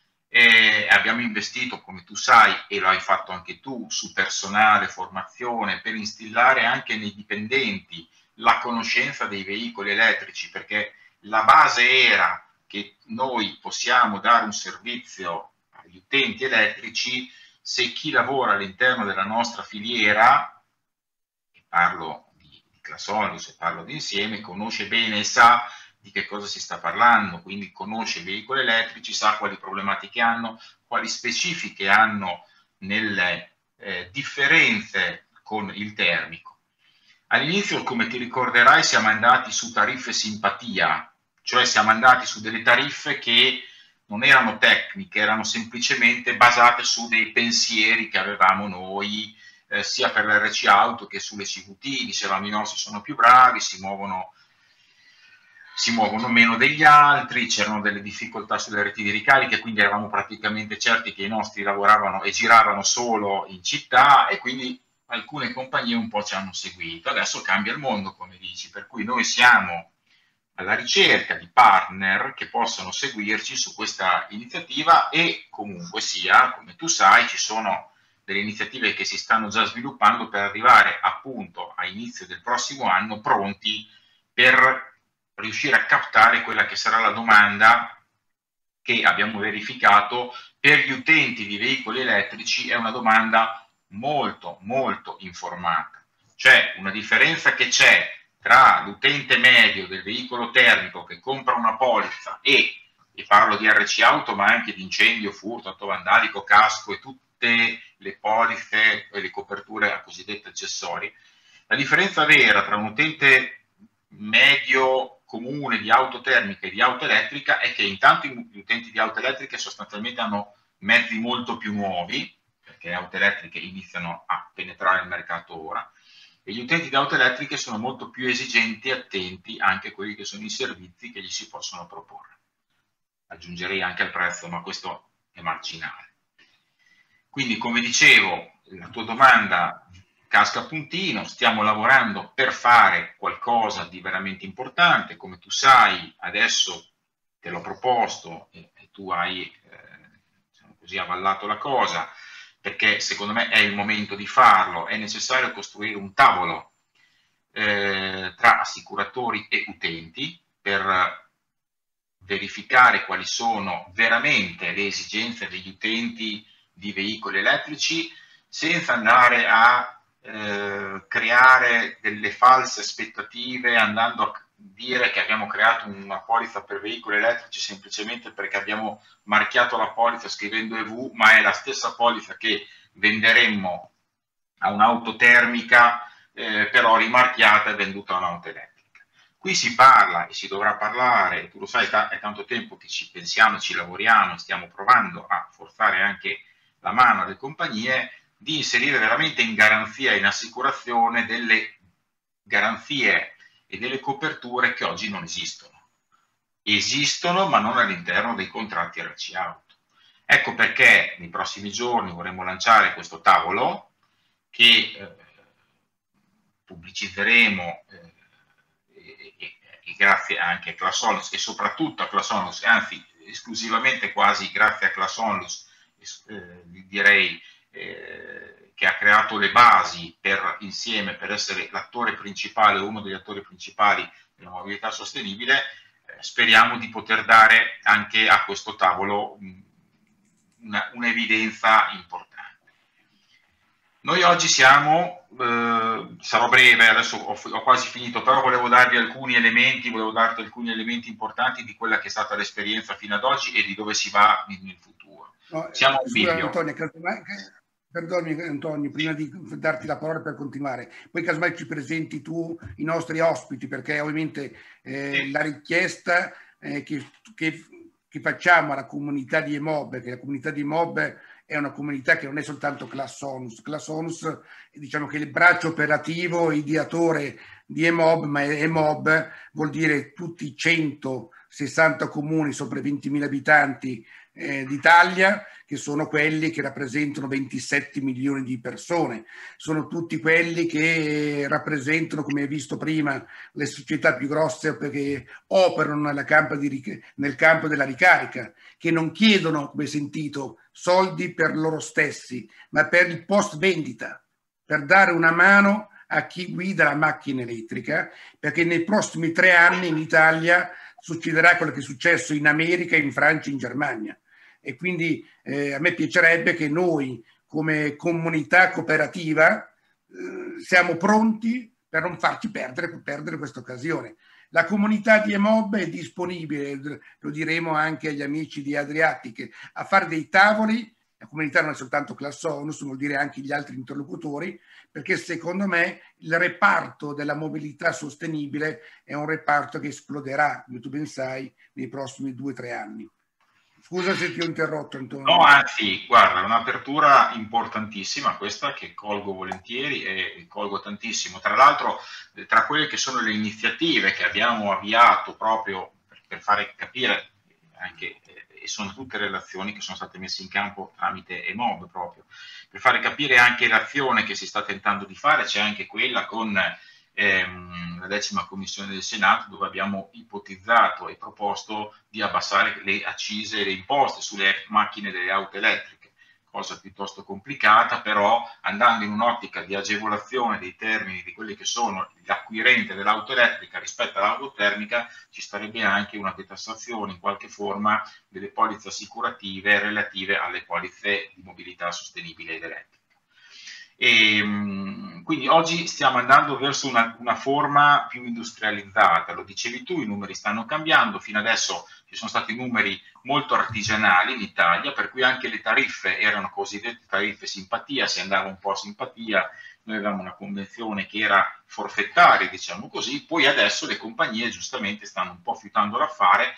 e abbiamo investito, come tu sai, e lo hai fatto anche tu, su personale, formazione, per instillare anche nei dipendenti la conoscenza dei veicoli elettrici, perché la base era che noi possiamo dare un servizio agli utenti elettrici se chi lavora all'interno della nostra filiera, e parlo di, di Clasonius, e parlo di Insieme, conosce bene e sa di che cosa si sta parlando, quindi conosce i veicoli elettrici, sa quali problematiche hanno, quali specifiche hanno nelle eh, differenze con il termico. All'inizio, come ti ricorderai, siamo andati su tariffe simpatia, cioè siamo andati su delle tariffe che non erano tecniche, erano semplicemente basate su dei pensieri che avevamo noi, eh, sia per l'R C Auto che sulle C V T. Dicevamo i nostri sono più bravi, si muovono, si muovono meno degli altri, c'erano delle difficoltà sulle reti di ricarica, quindi eravamo praticamente certi che i nostri lavoravano e giravano solo in città, e quindi alcune compagnie un po' ci hanno seguito. Adesso cambia il mondo, come dici, per cui noi siamo alla ricerca di partner che possano seguirci su questa iniziativa, e comunque sia, come tu sai, ci sono delle iniziative che si stanno già sviluppando per arrivare appunto a inizio del prossimo anno pronti per riuscire a captare quella che sarà la domanda che abbiamo verificato per gli utenti di veicoli elettrici. È una domanda molto molto informata, cioè una differenza che c'è tra l'utente medio del veicolo termico che compra una polizza e, e parlo di R C Auto ma anche di incendio, furto, atto vandalico, casco e tutte le polizze e le coperture a cosiddette accessori. La differenza vera tra un utente medio comune di auto termica e di auto elettrica è che intanto gli utenti di auto elettriche sostanzialmente hanno mezzi molto più nuovi, perché le auto elettriche iniziano a penetrare il mercato ora, e gli utenti di auto elettriche sono molto più esigenti e attenti anche a quelli che sono i servizi che gli si possono proporre. Aggiungerei anche il prezzo, ma questo è marginale. Quindi, come dicevo, la tua domanda casca a puntino. Stiamo lavorando per fare qualcosa di veramente importante. Come tu sai, adesso te l'ho proposto e, e tu hai eh, diciamo così avallato la cosa, perché secondo me è il momento di farlo. È necessario costruire un tavolo eh, tra assicuratori e utenti per verificare quali sono veramente le esigenze degli utenti di veicoli elettrici, senza andare a eh, creare delle false aspettative, andando a dire che abbiamo creato una polizza per veicoli elettrici semplicemente perché abbiamo marchiato la polizza scrivendo E V, ma è la stessa polizza che venderemmo a un'auto termica, eh, però rimarchiata e venduta a un'auto elettrica. Qui si parla e si dovrà parlare, tu lo sai, è tanto tempo che ci pensiamo, ci lavoriamo, stiamo provando a forzare anche la mano alle compagnie di inserire veramente in garanzia e in assicurazione delle garanzie e delle coperture che oggi non esistono. Esistono, ma non all'interno dei contratti R C Auto. Ecco perché nei prossimi giorni vorremmo lanciare questo tavolo che eh, pubblicizzeremo eh, e, e, e grazie anche a Class Onlus e soprattutto a Class Onlus, anzi esclusivamente quasi grazie a Class Onlus, eh, direi eh, che ha creato le basi per insieme per essere l'attore principale, uno degli attori principali della mobilità sostenibile. Eh, speriamo di poter dare anche a questo tavolo un'evidenza importante. Noi oggi siamo, eh, sarò breve, adesso ho, ho quasi finito, però volevo darvi alcuni elementi, volevo darti alcuni elementi importanti di quella che è stata l'esperienza fino ad oggi e di dove si va nel futuro. No, siamo eh, scusa, Antonio, perdonami Antonio, prima di darti la parola per continuare, poi casomai ci presenti tu i nostri ospiti, perché ovviamente eh, sì. la richiesta eh, che, che, che facciamo alla comunità di E M O B, che la comunità di E M O B è una comunità che non è soltanto Class Onlus. Class Onlus diciamo che è il braccio operativo, ideatore di E M O B, ma E M O B vuol dire tutti i centosessanta comuni sopra i ventimila abitanti eh, d'Italia, che sono quelli che rappresentano ventisette milioni di persone. Sono tutti quelli che rappresentano, come hai visto prima, le società più grosse che operano nella campo di, nel campo della ricarica, che non chiedono, come hai sentito, soldi per loro stessi, ma per il post vendita, per dare una mano a chi guida la macchina elettrica, perché nei prossimi tre anni in Italia succederà quello che è successo in America, in Francia, in Germania. E quindi eh, a me piacerebbe che noi come comunità cooperativa eh, siamo pronti per non farci perdere, per perdere questa occasione. La comunità di E M O B è disponibile, lo diremo anche agli amici di Adriatic, a fare dei tavoli La comunità non è soltanto Class Onus, vuol dire anche gli altri interlocutori, perché secondo me il reparto della mobilità sostenibile è un reparto che esploderà, come tu ben sai, nei prossimi due o tre anni. Scusa se ti ho interrotto, Antonio. No, anzi, guarda, un'apertura importantissima questa che colgo volentieri e colgo tantissimo. Tra l'altro, tra quelle che sono le iniziative che abbiamo avviato proprio per, per fare capire anche, e sono tutte relazioni che sono state messe in campo tramite E M O B proprio, per fare capire anche l'azione che si sta tentando di fare, c'è anche quella con ehm, la decima commissione del Senato, dove abbiamo ipotizzato e proposto di abbassare le accise e le imposte sulle macchine delle auto elettriche, cosa piuttosto complicata, però andando in un'ottica di agevolazione dei termini di quelli che sono l'acquirente dell'auto elettrica rispetto all'auto termica, ci starebbe anche una detassazione in qualche forma delle polizze assicurative relative alle polizze di mobilità sostenibile ed elettrica. E, quindi oggi stiamo andando verso una, una forma più industrializzata, lo dicevi tu, i numeri stanno cambiando, fino adesso ci sono stati numeri molto artigianali in Italia, per cui anche le tariffe erano cosiddette tariffe simpatia, si andava un po' a simpatia, noi avevamo una convenzione che era forfettaria, diciamo così, poi adesso le compagnie giustamente stanno un po' fiutando l'affare,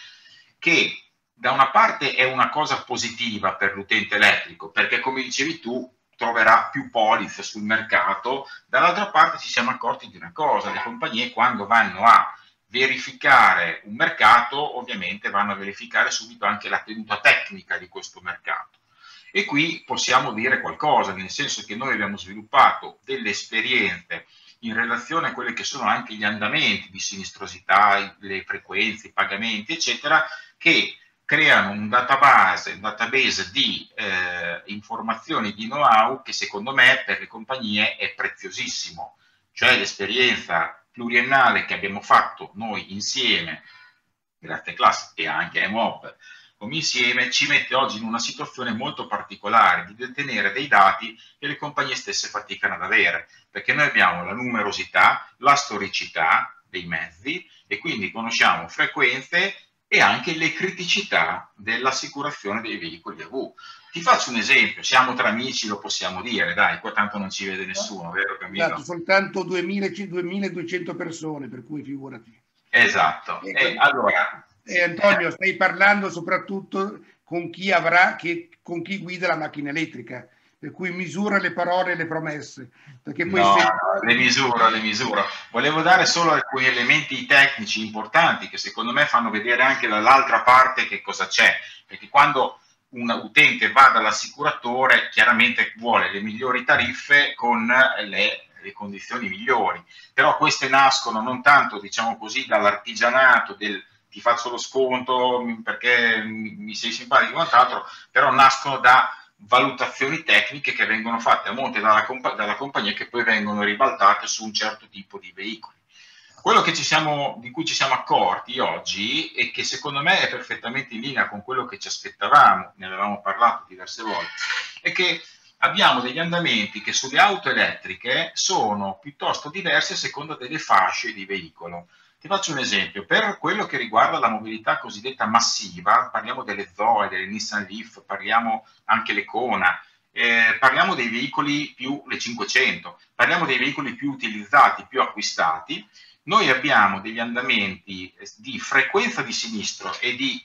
che da una parte è una cosa positiva per l'utente elettrico, perché come dicevi tu, troverà più polizze sul mercato. Dall'altra parte ci siamo accorti di una cosa, le compagnie quando vanno a verificare un mercato ovviamente vanno a verificare subito anche la tenuta tecnica di questo mercato, e qui possiamo dire qualcosa, nel senso che noi abbiamo sviluppato delle esperienze in relazione a quelli che sono anche gli andamenti di sinistrosità, le frequenze, i pagamenti eccetera, che creano un database, un database di eh, informazioni, di know-how che secondo me per le compagnie è preziosissimo, cioè l'esperienza pluriennale che abbiamo fatto noi insieme, grazie a Class e anche a E M O B, come insieme, ci mette oggi in una situazione molto particolare di detenere dei dati che le compagnie stesse faticano ad avere, perché noi abbiamo la numerosità, la storicità dei mezzi e quindi conosciamo frequenze e anche le criticità dell'assicurazione dei veicoli A V. Ti faccio un esempio, siamo tra amici, lo possiamo dire, dai, qua tanto non ci vede nessuno, vero Camillo? Esatto, soltanto duemiladuecento persone, per cui figurati. Esatto, e, e allora... E Antonio, stai parlando soprattutto con chi avrà, che, con chi guida la macchina elettrica, per cui misura le parole e le promesse. Perché poi no, se... no, le misuro, le misuro. Volevo dare solo alcuni elementi tecnici importanti che secondo me fanno vedere anche dall'altra parte che cosa c'è, perché quando un utente va dall'assicuratore chiaramente vuole le migliori tariffe con le, le condizioni migliori, però queste nascono non tanto, diciamo così, dall'artigianato del ti faccio lo sconto perché mi sei simpatico e quant'altro, però nascono da valutazioni tecniche che vengono fatte a monte dalla, compa dalla compagnia, che poi vengono ribaltate su un certo tipo di veicoli. Quello che ci siamo, di cui ci siamo accorti oggi e che secondo me è perfettamente in linea con quello che ci aspettavamo, ne avevamo parlato diverse volte, è che abbiamo degli andamenti che sulle auto elettriche sono piuttosto diversi a seconda delle fasce di veicolo. Ti faccio un esempio, per quello che riguarda la mobilità cosiddetta massiva, parliamo delle Zoe, delle Nissan Leaf, parliamo anche le Kona, eh, parliamo dei veicoli più, le cinquecento, parliamo dei veicoli più utilizzati, più acquistati, noi abbiamo degli andamenti di frequenza di sinistro e di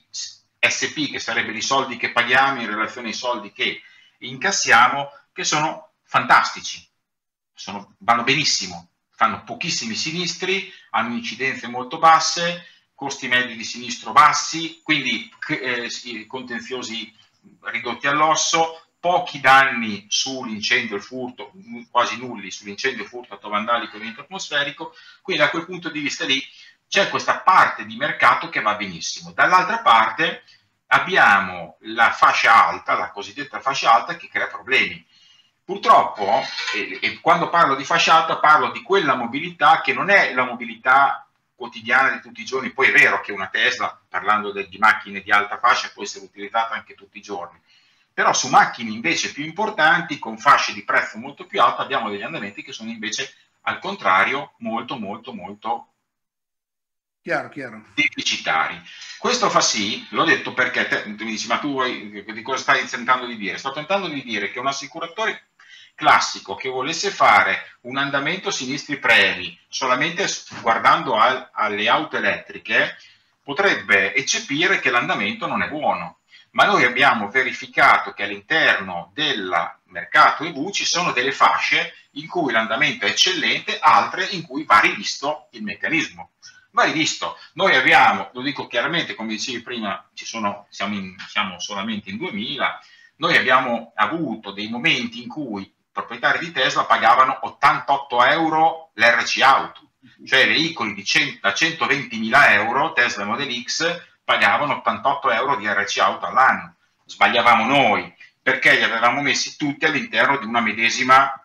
S P, che sarebbe i soldi che paghiamo in relazione ai soldi che incassiamo, che sono fantastici, sono, vanno benissimo. Fanno pochissimi sinistri, hanno incidenze molto basse, costi medi di sinistro bassi, quindi eh, contenziosi ridotti all'osso, pochi danni sull'incendio e il furto, quasi nulli sull'incendio, furto, atto vandalico e evento atmosferico, quindi da quel punto di vista lì c'è questa parte di mercato che va benissimo. Dall'altra parte abbiamo la fascia alta, la cosiddetta fascia alta, che crea problemi. Purtroppo, e, e quando parlo di fascia alta parlo di quella mobilità che non è la mobilità quotidiana di tutti i giorni. Poi è vero che una Tesla, parlando de, di macchine di alta fascia, può essere utilizzata anche tutti i giorni, però su macchine invece più importanti, con fasce di prezzo molto più alte, abbiamo degli andamenti che sono invece al contrario molto molto molto Chiaro, chiaro. Deficitari. Questo fa sì, l'ho detto perché te, tu mi dici, ma tu vuoi, di cosa stai tentando di dire? Sto tentando di dire che un assicuratore classico che volesse fare un andamento sinistri brevi solamente guardando al, alle auto elettriche potrebbe eccepire che l'andamento non è buono, ma noi abbiamo verificato che all'interno del mercato E V ci sono delle fasce in cui l'andamento è eccellente, altre in cui va rivisto il meccanismo. Va rivisto. Noi abbiamo, lo dico chiaramente, come dicevi prima, ci sono, siamo, in, siamo solamente in duemila, noi abbiamo avuto dei momenti in cui i proprietari di Tesla pagavano ottantotto euro l'R C auto, cioè veicoli di cento, da centoventimila euro, Tesla Model X, pagavano ottantotto euro di R C auto all'anno. Sbagliavamo noi, perché li avevamo messi tutti all'interno di una medesima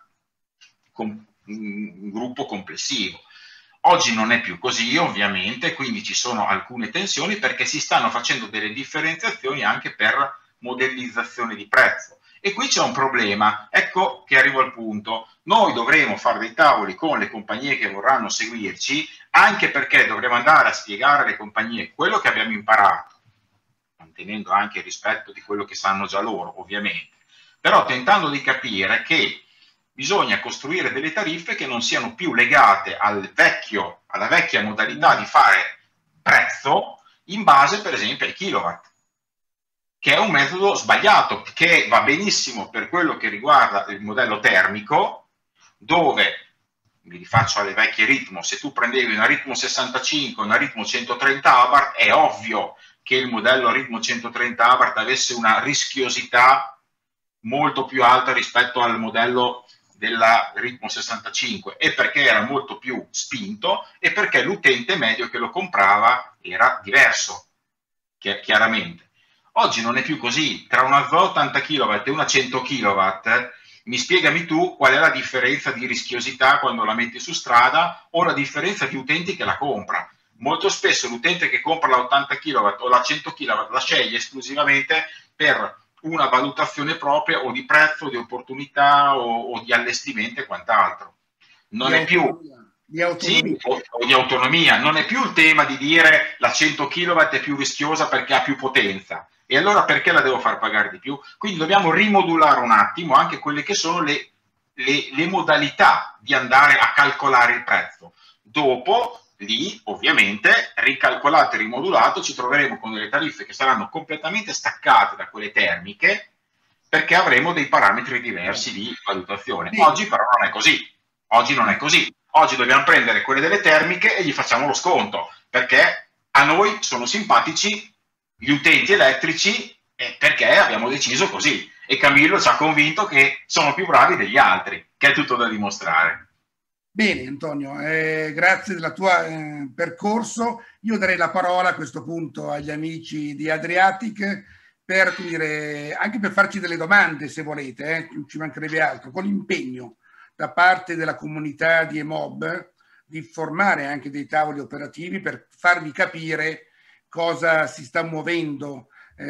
com, un gruppo complessivo. Oggi non è più così, ovviamente, quindi ci sono alcune tensioni perché si stanno facendo delle differenziazioni anche per modellizzazione di prezzo. E qui c'è un problema, ecco che arrivo al punto. Noi dovremo fare dei tavoli con le compagnie che vorranno seguirci, anche perché dovremo andare a spiegare alle compagnie quello che abbiamo imparato, mantenendo anche il rispetto di quello che sanno già loro, ovviamente, però tentando di capire che bisogna costruire delle tariffe che non siano più legate al vecchio, alla vecchia modalità di fare prezzo in base, per esempio, ai kilowatt, che è un metodo sbagliato, che va benissimo per quello che riguarda il modello termico, dove, mi rifaccio alle vecchie ritmo, se tu prendevi una ritmo sessantacinque, una ritmo centotrenta Abarth, è ovvio che il modello ritmo centotrenta Abarth avesse una rischiosità molto più alta rispetto al modello della ritmo sessantacinque, e perché era molto più spinto e perché l'utente medio che lo comprava era diverso, chiaramente. Oggi non è più così. Tra una Z O ottanta chilowatt e una cento chilowatt, mi spiegami tu qual è la differenza di rischiosità quando la metti su strada o la differenza di utenti che la compra. Molto spesso l'utente che compra la ottanta chilowatt o la cento chilowatt la sceglie esclusivamente per una valutazione propria o di prezzo, di opportunità o, o di allestimento e quant'altro. Non di è più di autonomia. Sì, o, o di autonomia. Non è più il tema di dire la cento chilowatt è più rischiosa perché ha più potenza e allora perché la devo far pagare di più? Quindi dobbiamo rimodulare un attimo anche quelle che sono le, le, le modalità di andare a calcolare il prezzo. Dopo lì, ovviamente, ricalcolato e rimodulato, ci troveremo con delle tariffe che saranno completamente staccate da quelle termiche, perché avremo dei parametri diversi di valutazione. Oggi però non è così. Oggi non è così. Oggi dobbiamo prendere quelle delle termiche e gli facciamo lo sconto, perché a noi sono simpatici gli utenti elettrici e perché abbiamo deciso così. E Camillo ci ha convinto che sono più bravi degli altri, che è tutto da dimostrare. Bene Antonio, eh, grazie del tuo eh, percorso. Io darei la parola a questo punto agli amici di Adriatic per dire, anche per farci delle domande se volete, eh, ci mancherebbe altro, con l'impegno da parte della comunità di E M O B di formare anche dei tavoli operativi per farvi capire cosa si sta muovendo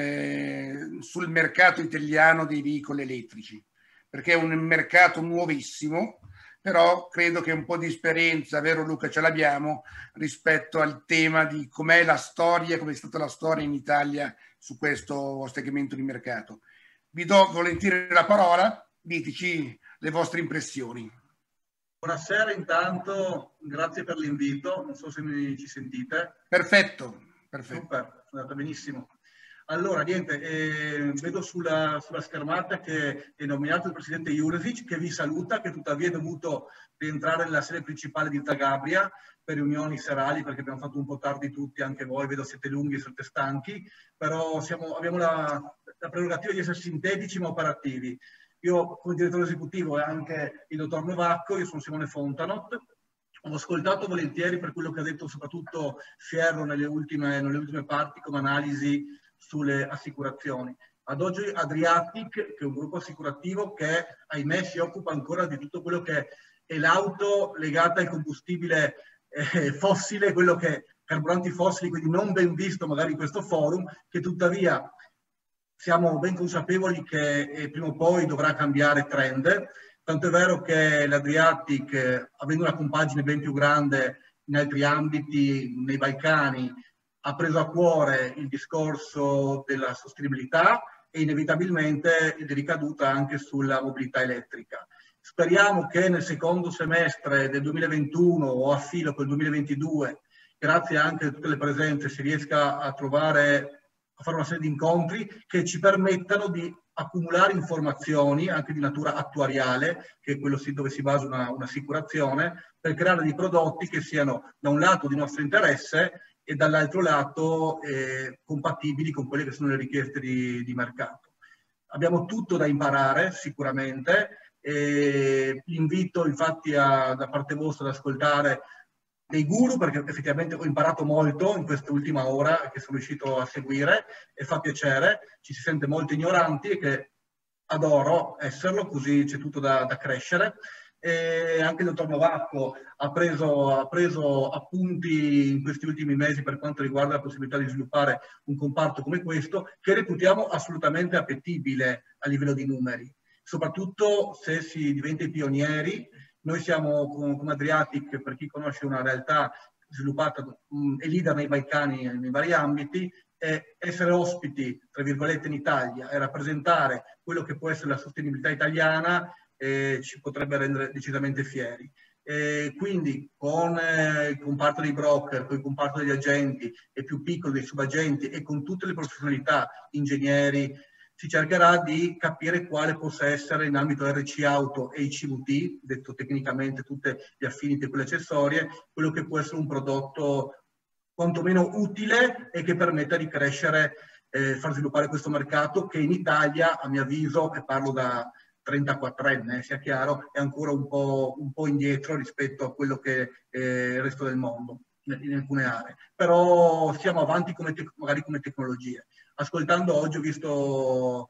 eh, sul mercato italiano dei veicoli elettrici, perché è un mercato nuovissimo. Però credo che un po' di esperienza, vero Luca, ce l'abbiamo rispetto al tema di com'è la storia, com'è stata la storia in Italia su questo segmento di mercato. Vi do volentieri la parola, diteci le vostre impressioni. Buonasera intanto, grazie per l'invito, non so se mi ci sentite. Perfetto, perfetto. Super, è andata benissimo. Allora, niente, eh, vedo sulla, sulla schermata che è nominato il presidente Juresic, che vi saluta, che tuttavia è dovuto rientrare nella sede principale di Zagabria per riunioni serali, perché abbiamo fatto un po' tardi tutti, anche voi, vedo siete lunghi e siete stanchi, però siamo, abbiamo la, la prerogativa di essere sintetici ma operativi. Io come direttore esecutivo e anche il dottor Novacco, io sono Simone Fontanot, ho ascoltato volentieri per quello che ha detto soprattutto Fierro nelle ultime, nelle ultime parti come analisi sulle assicurazioni. Ad oggi Adriatic, che è un gruppo assicurativo che ahimè si occupa ancora di tutto quello che è l'auto legata al combustibile eh, fossile, quello che carburanti fossili, quindi non ben visto magari in questo forum, che tuttavia siamo ben consapevoli che eh, prima o poi dovrà cambiare trend. Tanto è vero che l'Adriatic, eh, avendo una compagine ben più grande, in altri ambiti, nei Balcani, ha preso a cuore il discorso della sostenibilità e inevitabilmente è ricaduta anche sulla mobilità elettrica. Speriamo che nel secondo semestre del duemilaventuno o a filo col duemilaventidue, grazie anche a tutte le presenze, si riesca a trovare, a fare una serie di incontri che ci permettano di accumulare informazioni anche di natura attuariale, che è quello dove si basa una, un'assicurazione, per creare dei prodotti che siano da un lato di nostro interesse e dall'altro lato eh, compatibili con quelle che sono le richieste di, di mercato. Abbiamo tutto da imparare sicuramente, e invito infatti a, da parte vostra ad ascoltare dei guru, perché effettivamente ho imparato molto in quest'ultima ora che sono riuscito a seguire e fa piacere, ci si sente molto ignoranti e che adoro esserlo, così c'è tutto da, da crescere. E anche il dottor Novacco ha preso, ha preso appunti in questi ultimi mesi per quanto riguarda la possibilità di sviluppare un comparto come questo, che reputiamo assolutamente appetibile a livello di numeri, soprattutto se si diventa i pionieri. Noi siamo come Adriatic, per chi conosce, una realtà sviluppata e leader nei Balcani nei vari ambiti, e essere ospiti, tra virgolette, in Italia e rappresentare quello che può essere la sostenibilità italiana eh, ci potrebbe rendere decisamente fieri. E quindi con eh, il comparto dei broker, con il comparto degli agenti e più piccolo dei subagenti e con tutte le professionalità, ingegneri, si cercherà di capire quale possa essere in ambito R C Auto e I C V T, detto tecnicamente tutte le affinity e quelle accessorie, quello che può essere un prodotto quantomeno utile e che permetta di crescere, eh, far sviluppare questo mercato che in Italia, a mio avviso, e parlo da trentaquattrenne, sia chiaro, è ancora un po', un po' indietro rispetto a quello che è il resto del mondo in alcune aree. Però siamo avanti come magari come tecnologie. Ascoltando oggi ho visto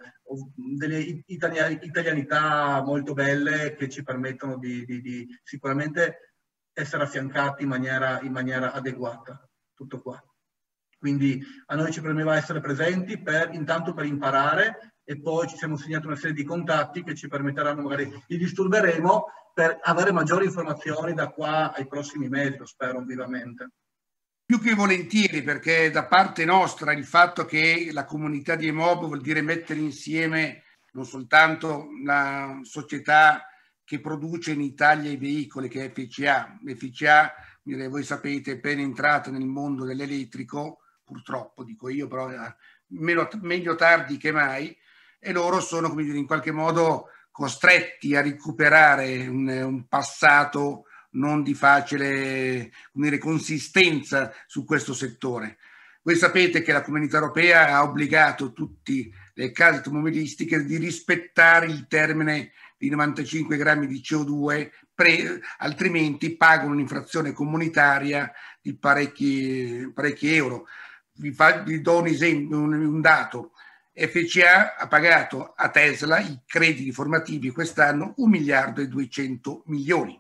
delle italianità molto belle che ci permettono di, di, di sicuramente essere affiancati in maniera, in maniera adeguata. Tutto qua. Quindi a noi ci premeva essere presenti per, intanto per imparare, e poi ci siamo segnati una serie di contatti che ci permetteranno, magari li disturberemo, per avere maggiori informazioni da qua ai prossimi mesi, lo spero vivamente. Più che volentieri, perché da parte nostra il fatto che la comunità di EMOB vuol dire mettere insieme non soltanto la società che produce in Italia i veicoli, che è F C A. F C A, voi sapete, è appena entrata nel mondo dell'elettrico, purtroppo dico io, però meno, meglio tardi che mai, e loro sono, come dire, in qualche modo costretti a recuperare un, un passato non di facile, come dire, consistenza su questo settore. Voi sapete che la Comunità Europea ha obbligato tutte le case automobilistiche di rispettare il termine di novantacinque grammi di C O due, pre, altrimenti pagano un'infrazione comunitaria di parecchi, parecchi euro. Vi, fa, vi do un esempio, un, un dato. F C A ha pagato a Tesla i crediti formativi quest'anno un miliardo e duecento milioni.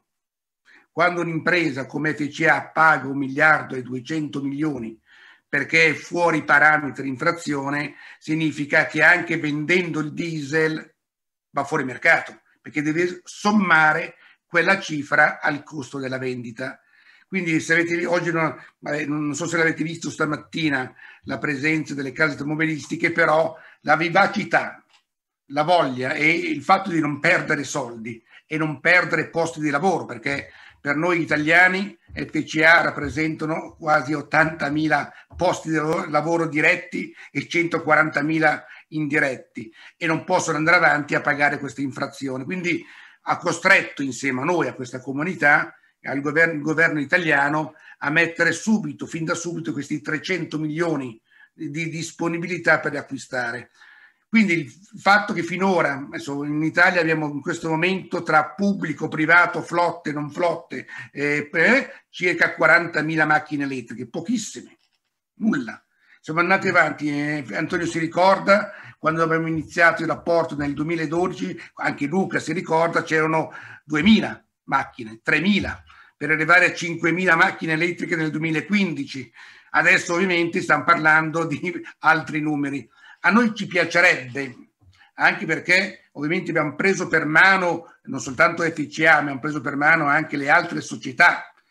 Quando un'impresa come F C A paga un miliardo e duecento milioni perché è fuori parametri di infrazione, significa che anche vendendo il diesel va fuori mercato, perché deve sommare quella cifra al costo della vendita. Quindi se avete oggi, non, non so se l'avete visto stamattina, la presenza delle case automobilistiche, però la vivacità, la voglia e il fatto di non perdere soldi e non perdere posti di lavoro, perché per noi italiani F C A rappresentano quasi ottantamila posti di lavoro diretti e centoquarantamila indiretti, e non possono andare avanti a pagare queste infrazioni. Quindi ha costretto insieme a noi, a questa comunità, al governo, il governo italiano, a mettere subito, fin da subito, questi trecento milioni di disponibilità per acquistare. Quindi il fatto che finora, adesso in Italia abbiamo in questo momento tra pubblico, privato, flotte, non flotte, eh, eh, circa quarantamila macchine elettriche, pochissime, nulla. Siamo andati avanti, eh, Antonio si ricorda, quando abbiamo iniziato il rapporto nel duemiladodici, anche Luca si ricorda, c'erano duemila macchine, tremila, per arrivare a cinquemila macchine elettriche nel duemilaquindici. Adesso ovviamente stiamo parlando di altri numeri. A noi ci piacerebbe, anche perché ovviamente abbiamo preso per mano non soltanto F C A, ma abbiamo preso per mano anche le altre società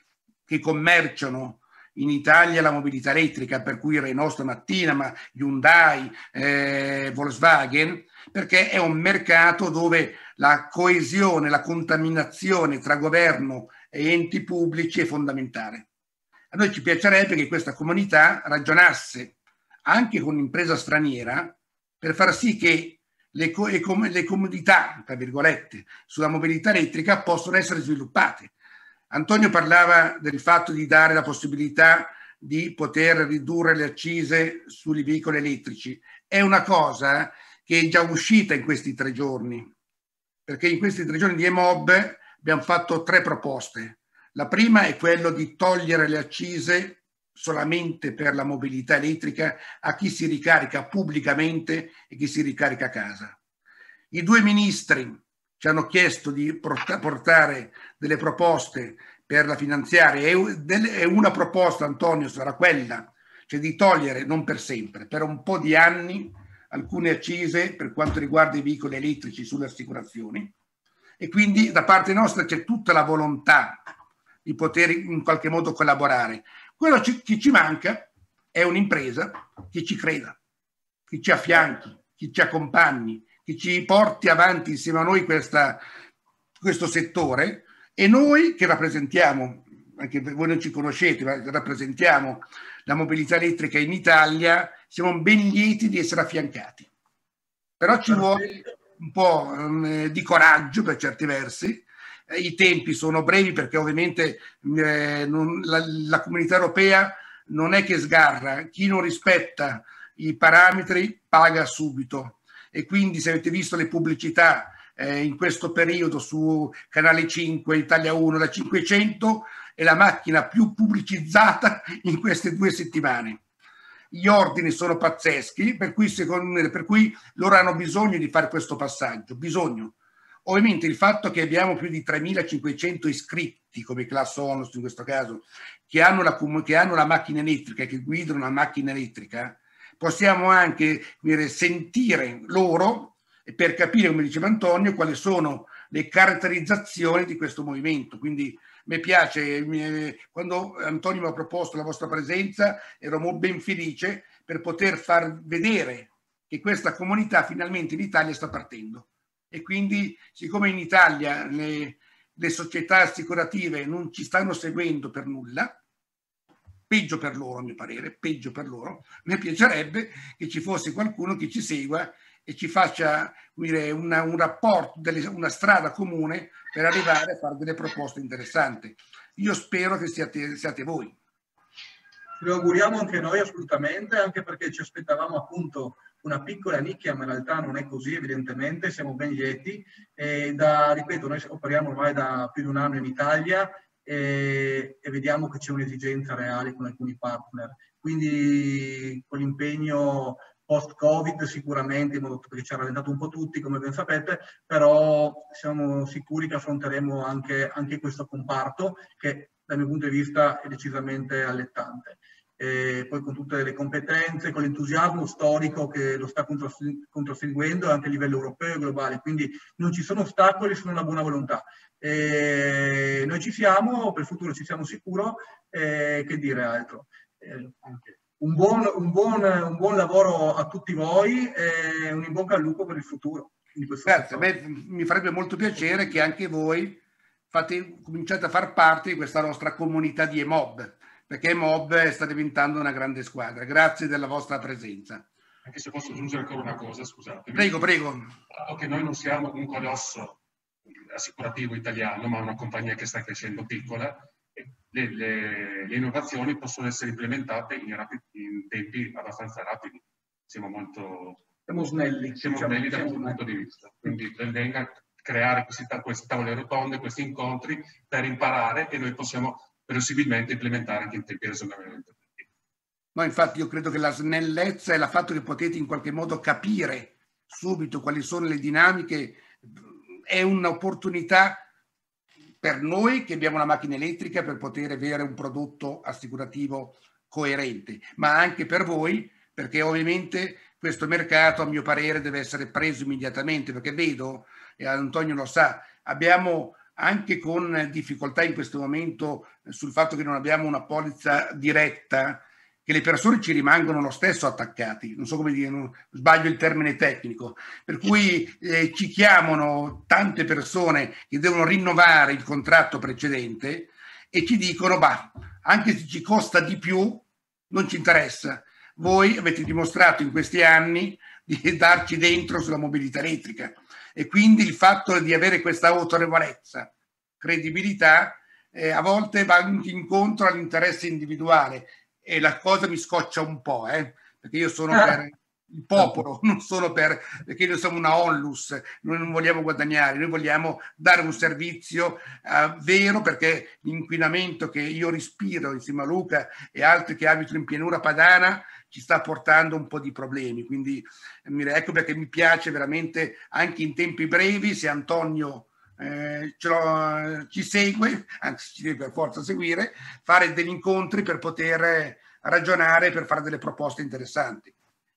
che commerciano in Italia la mobilità elettrica, per cui Renault stamattina, ma Hyundai, eh, Volkswagen, perché è un mercato dove la coesione, la contaminazione tra governo e enti pubblici è fondamentale. A noi ci piacerebbe che questa comunità ragionasse anche con un'impresa straniera per far sì che le, co le comodità, tra virgolette, sulla mobilità elettrica possono essere sviluppate. Antonio parlava del fatto di dare la possibilità di poter ridurre le accise sui veicoli elettrici. È una cosa che è già uscita in questi tre giorni, perché in questi tre giorni di E-Mob abbiamo fatto tre proposte. La prima è quella di togliere le accise solamente per la mobilità elettrica a chi si ricarica pubblicamente e chi si ricarica a casa. I due ministri ci hanno chiesto di portare delle proposte per la finanziaria e una proposta, Antonio, sarà quella, cioè di togliere, non per sempre, per un po' di anni alcune accise per quanto riguarda i veicoli elettrici sulle assicurazioni, e quindi da parte nostra c'è tutta la volontà di poter in qualche modo collaborare. Quello che ci manca è un'impresa che ci creda, che ci affianchi, che ci accompagni, che ci porti avanti insieme a noi questa, questo settore, e noi che rappresentiamo, anche voi non ci conoscete, ma rappresentiamo la mobilità elettrica in Italia, siamo ben lieti di essere affiancati. Però ci vuole un po' um, di coraggio per certi versi. Eh, I tempi sono brevi perché ovviamente eh, non, la, la comunità europea non è che sgarra, chi non rispetta i parametri paga subito, e quindi se avete visto le pubblicità eh, in questo periodo su Canale cinque, Italia uno, la cinquecento è la macchina più pubblicizzata in queste due settimane. Gli ordini sono pazzeschi, per cui, secondo, per cui loro hanno bisogno di fare questo passaggio, bisogno. Ovviamente il fatto che abbiamo più di tremilacinquecento iscritti come Class Onus in questo caso, che hanno, la, che hanno la macchina elettrica, che guidano una macchina elettrica, possiamo anche dire, sentire loro per capire, come diceva Antonio, quali sono le caratterizzazioni di questo movimento. Quindi mi piace, mi, quando Antonio mi ha proposto la vostra presenza, ero molto ben felice per poter far vedere che questa comunità finalmente in Italia sta partendo. E quindi, siccome in Italia le, le società assicurative non ci stanno seguendo per nulla, peggio per loro a mio parere, peggio per loro, mi piacerebbe che ci fosse qualcuno che ci segua e ci faccia dire, una, un rapporto, delle, una strada comune per arrivare a fare delle proposte interessanti. Io spero che siate, siate voi. Lo auguriamo anche noi assolutamente, anche perché ci aspettavamo appunto una piccola nicchia, ma in realtà non è così evidentemente, siamo ben lieti. E da, ripeto, noi operiamo ormai da più di un anno in Italia e, e vediamo che c'è un'esigenza reale con alcuni partner. Quindi con l'impegno post-Covid sicuramente, in modo perché ci ha rallentato un po' tutti, come ben sapete, però siamo sicuri che affronteremo anche, anche questo comparto che dal mio punto di vista è decisamente allettante. E poi con tutte le competenze, con l'entusiasmo storico che lo sta contrasseguendo anche a livello europeo e globale, quindi non ci sono ostacoli, sono una buona volontà. E noi ci siamo, per il futuro ci siamo sicuro, e che dire altro. E un, buon, un, buon, un buon lavoro a tutti voi e un in bocca al lupo per il futuro. Grazie, a me mi farebbe molto piacere che anche voi fate, cominciate a far parte di questa nostra comunità di E-Mob, perché E-Mob sta diventando una grande squadra. Grazie della vostra presenza. Anche se posso aggiungere ancora una cosa, scusate. Prego, prego. Che noi non siamo un colosso assicurativo italiano, ma una compagnia che sta crescendo piccola. Le, le, le innovazioni possono essere implementate in, rapid, in tempi abbastanza rapidi. Siamo molto siamo snelli, siamo diciamo, snelli da questo punto di vista. Quindi ben venga creare questi, queste tavole rotonde, questi incontri per imparare, e noi possiamo possibilmente implementare anche in tempi ragionevolmente. No, infatti io credo che la snellezza e il fatto che potete in qualche modo capire subito quali sono le dinamiche è un'opportunità per noi che abbiamo una macchina elettrica per poter avere un prodotto assicurativo coerente, ma anche per voi, perché ovviamente questo mercato a mio parere deve essere preso immediatamente, perché vedo, e Antonio lo sa, abbiamo anche con difficoltà in questo momento sul fatto che non abbiamo una polizza diretta, che le persone ci rimangono lo stesso attaccati, non so come dire, non sbaglio il termine tecnico, per cui eh, ci chiamano tante persone che devono rinnovare il contratto precedente e ci dicono, bah, anche se ci costa di più, non ci interessa. Voi avete dimostrato in questi anni di darci dentro sulla mobilità elettrica e quindi il fatto di avere questa autorevolezza, credibilità, eh, a volte va incontro all'interesse individuale. E la cosa mi scoccia un po', eh? Perché io sono per il popolo, non solo per, perché noi siamo una onlus, noi non vogliamo guadagnare, noi vogliamo dare un servizio uh, vero, perché l'inquinamento che io respiro insieme a Luca e altri che abitano in pianura padana ci sta portando un po' di problemi, quindi ecco perché mi piace veramente anche in tempi brevi, se Antonio Eh, ce lo, ci segue, anzi ci deve per forza seguire, fare degli incontri per poter ragionare, per fare delle proposte interessanti.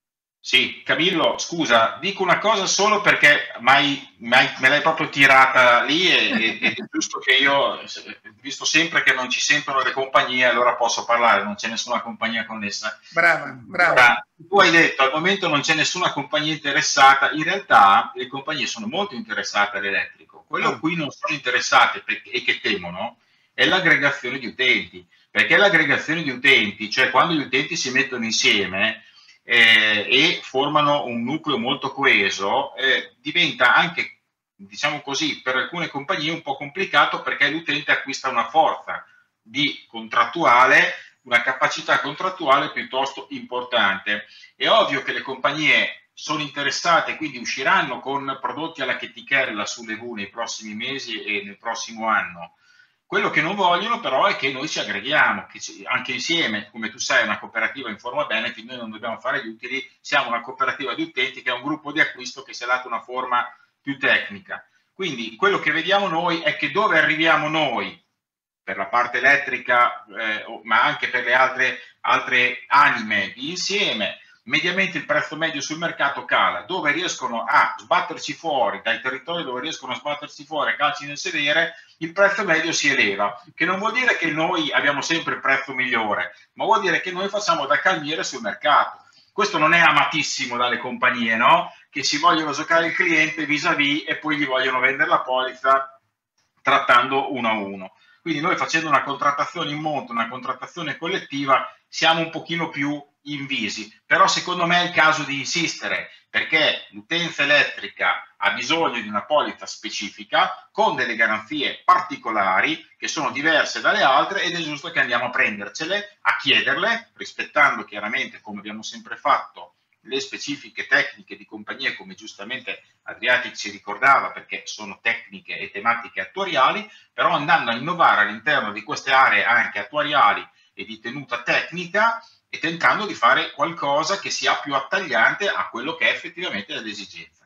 Sì, Camillo, scusa, dico una cosa solo perché mai, mai, me l'hai proprio tirata lì e, e, è giusto che io, visto sempre che non ci sentono le compagnie, allora posso parlare, non c'è nessuna compagnia connessa. Brava, brava. Allora, tu hai detto al momento non c'è nessuna compagnia interessata, in realtà le compagnie sono molto interessate all'elettrico, quello a cui non sono interessate e che temono è l'aggregazione di utenti, perché l'aggregazione di utenti, cioè quando gli utenti si mettono insieme, Eh, e formano un nucleo molto coeso, eh, diventa anche, diciamo così, per alcune compagnie un po' complicato, perché l'utente acquista una forza di contrattuale, una capacità contrattuale piuttosto importante. È ovvio che le compagnie sono interessate, quindi usciranno con prodotti alla chetichella sulle V U nei prossimi mesi e nel prossimo anno. Quello che non vogliono però è che noi ci aggreghiamo, che ci, anche insieme, come tu sai, una cooperativa in forma benefit, noi non dobbiamo fare gli utili, siamo una cooperativa di utenti che è un gruppo di acquisto che si è dato una forma più tecnica. Quindi quello che vediamo noi è che dove arriviamo noi, per la parte elettrica, eh, ma anche per le altre, altre anime di insieme, mediamente il prezzo medio sul mercato cala, dove riescono a sbatterci fuori, dai territori dove riescono a sbatterci fuori a calci nel sedere, il prezzo medio si eleva, che non vuol dire che noi abbiamo sempre il prezzo migliore, ma vuol dire che noi facciamo da calmiere sul mercato. Questo non è amatissimo dalle compagnie, no? Che si vogliono giocare il cliente vis-à-vis e poi gli vogliono vendere la polizza trattando uno a uno. Quindi noi facendo una contrattazione in monte, una contrattazione collettiva, siamo un pochino più invisi, però secondo me è il caso di insistere, perché l'utenza elettrica ha bisogno di una polizza specifica con delle garanzie particolari che sono diverse dalle altre, ed è giusto che andiamo a prendercele, a chiederle, rispettando chiaramente, come abbiamo sempre fatto, le specifiche tecniche di compagnie, come giustamente Adriatic ci ricordava, perché sono tecniche e tematiche attuariali, però andando a innovare all'interno di queste aree anche attuariali e di tenuta tecnica, e tentando di fare qualcosa che sia più attagliante a quello che è effettivamente l'esigenza.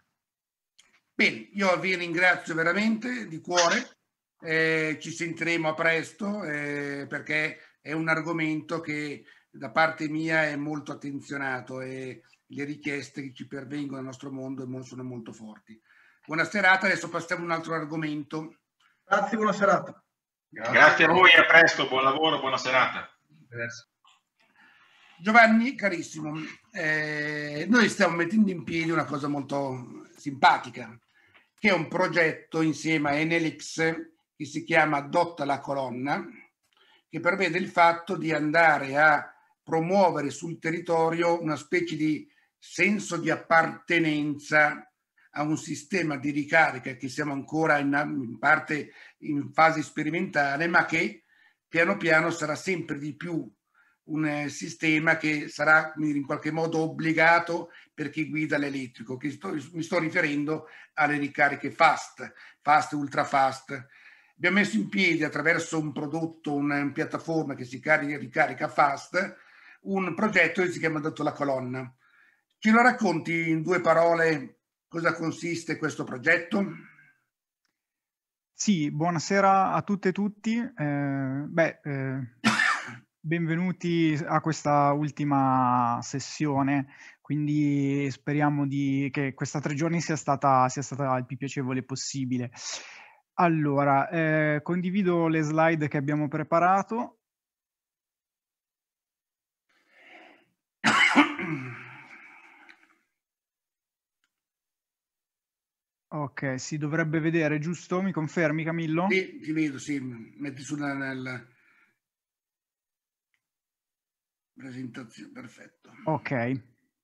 Bene, io vi ringrazio veramente di cuore, eh, ci sentiremo a presto eh, perché è un argomento che da parte mia è molto attenzionato e le richieste che ci pervengono nel nostro mondo sono molto forti. Buona serata, adesso passiamo a un altro argomento. Grazie, buona serata. Grazie, Grazie a voi, a presto, buon lavoro, buona serata. Grazie. Giovanni, carissimo, eh, noi stiamo mettendo in piedi una cosa molto simpatica, che è un progetto insieme a Enelix che si chiama Adotta la colonna, che prevede il fatto di andare a promuovere sul territorio una specie di senso di appartenenza a un sistema di ricarica che siamo ancora in, in parte in fase sperimentale, ma che piano piano sarà sempre di più un sistema che sarà in qualche modo obbligato per chi guida l'elettrico, che sto, mi sto riferendo alle ricariche fast, fast, ultra fast. Abbiamo messo in piedi attraverso un prodotto, una, una piattaforma che si carica, ricarica fast, un progetto che si chiama Adotta la colonna. Ce lo racconti in due parole cosa consiste questo progetto? Sì, buonasera a tutte e tutti. Eh, beh, eh, benvenuti a questa ultima sessione, quindi speriamo di, che questa tre giorni sia stata, sia stata il più piacevole possibile. Allora, eh, condivido le slide che abbiamo preparato. Ok, si dovrebbe vedere, giusto? Mi confermi, Camillo? Sì, ti vedo, sì, metti sulla nella presentazione, perfetto. Ok.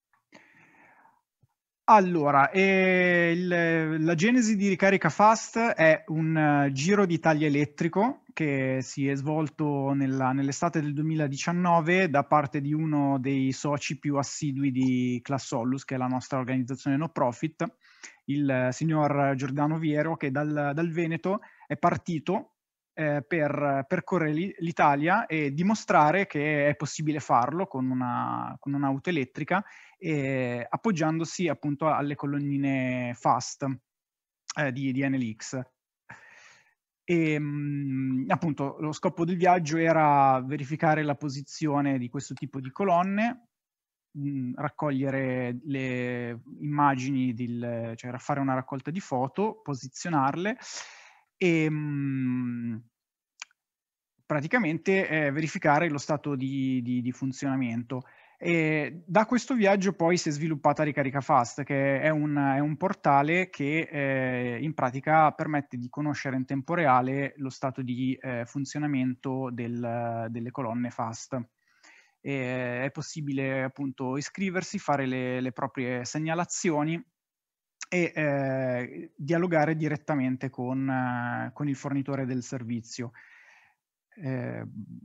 Allora, eh, il- la genesi di Ricarica Fast è un uh, giro d'Italia elettrico che si è svolto nella- nell'estate del duemiladiciannove da parte di uno dei soci più assidui di Classolus, che è la nostra organizzazione no profit, il uh, signor Giordano Viero, che dal, dal Veneto è partito eh, per percorrere l'Italia e dimostrare che è possibile farlo con una, con un'auto elettrica, eh, appoggiandosi appunto alle colonnine fast eh, di, di N L X. E mh, appunto lo scopo del viaggio era verificare la posizione di questo tipo di colonne, mh, raccogliere le immagini, del, cioè fare una raccolta di foto, posizionarle e mh, praticamente eh, verificare lo stato di, di, di funzionamento. E da questo viaggio poi si è sviluppata Ricarica Fast, che è un, è un portale che eh, in pratica permette di conoscere in tempo reale lo stato di eh, funzionamento del, delle colonne Fast. E è possibile appunto iscriversi, fare le, le proprie segnalazioni e eh, dialogare direttamente con, eh, con il fornitore del servizio. Eh,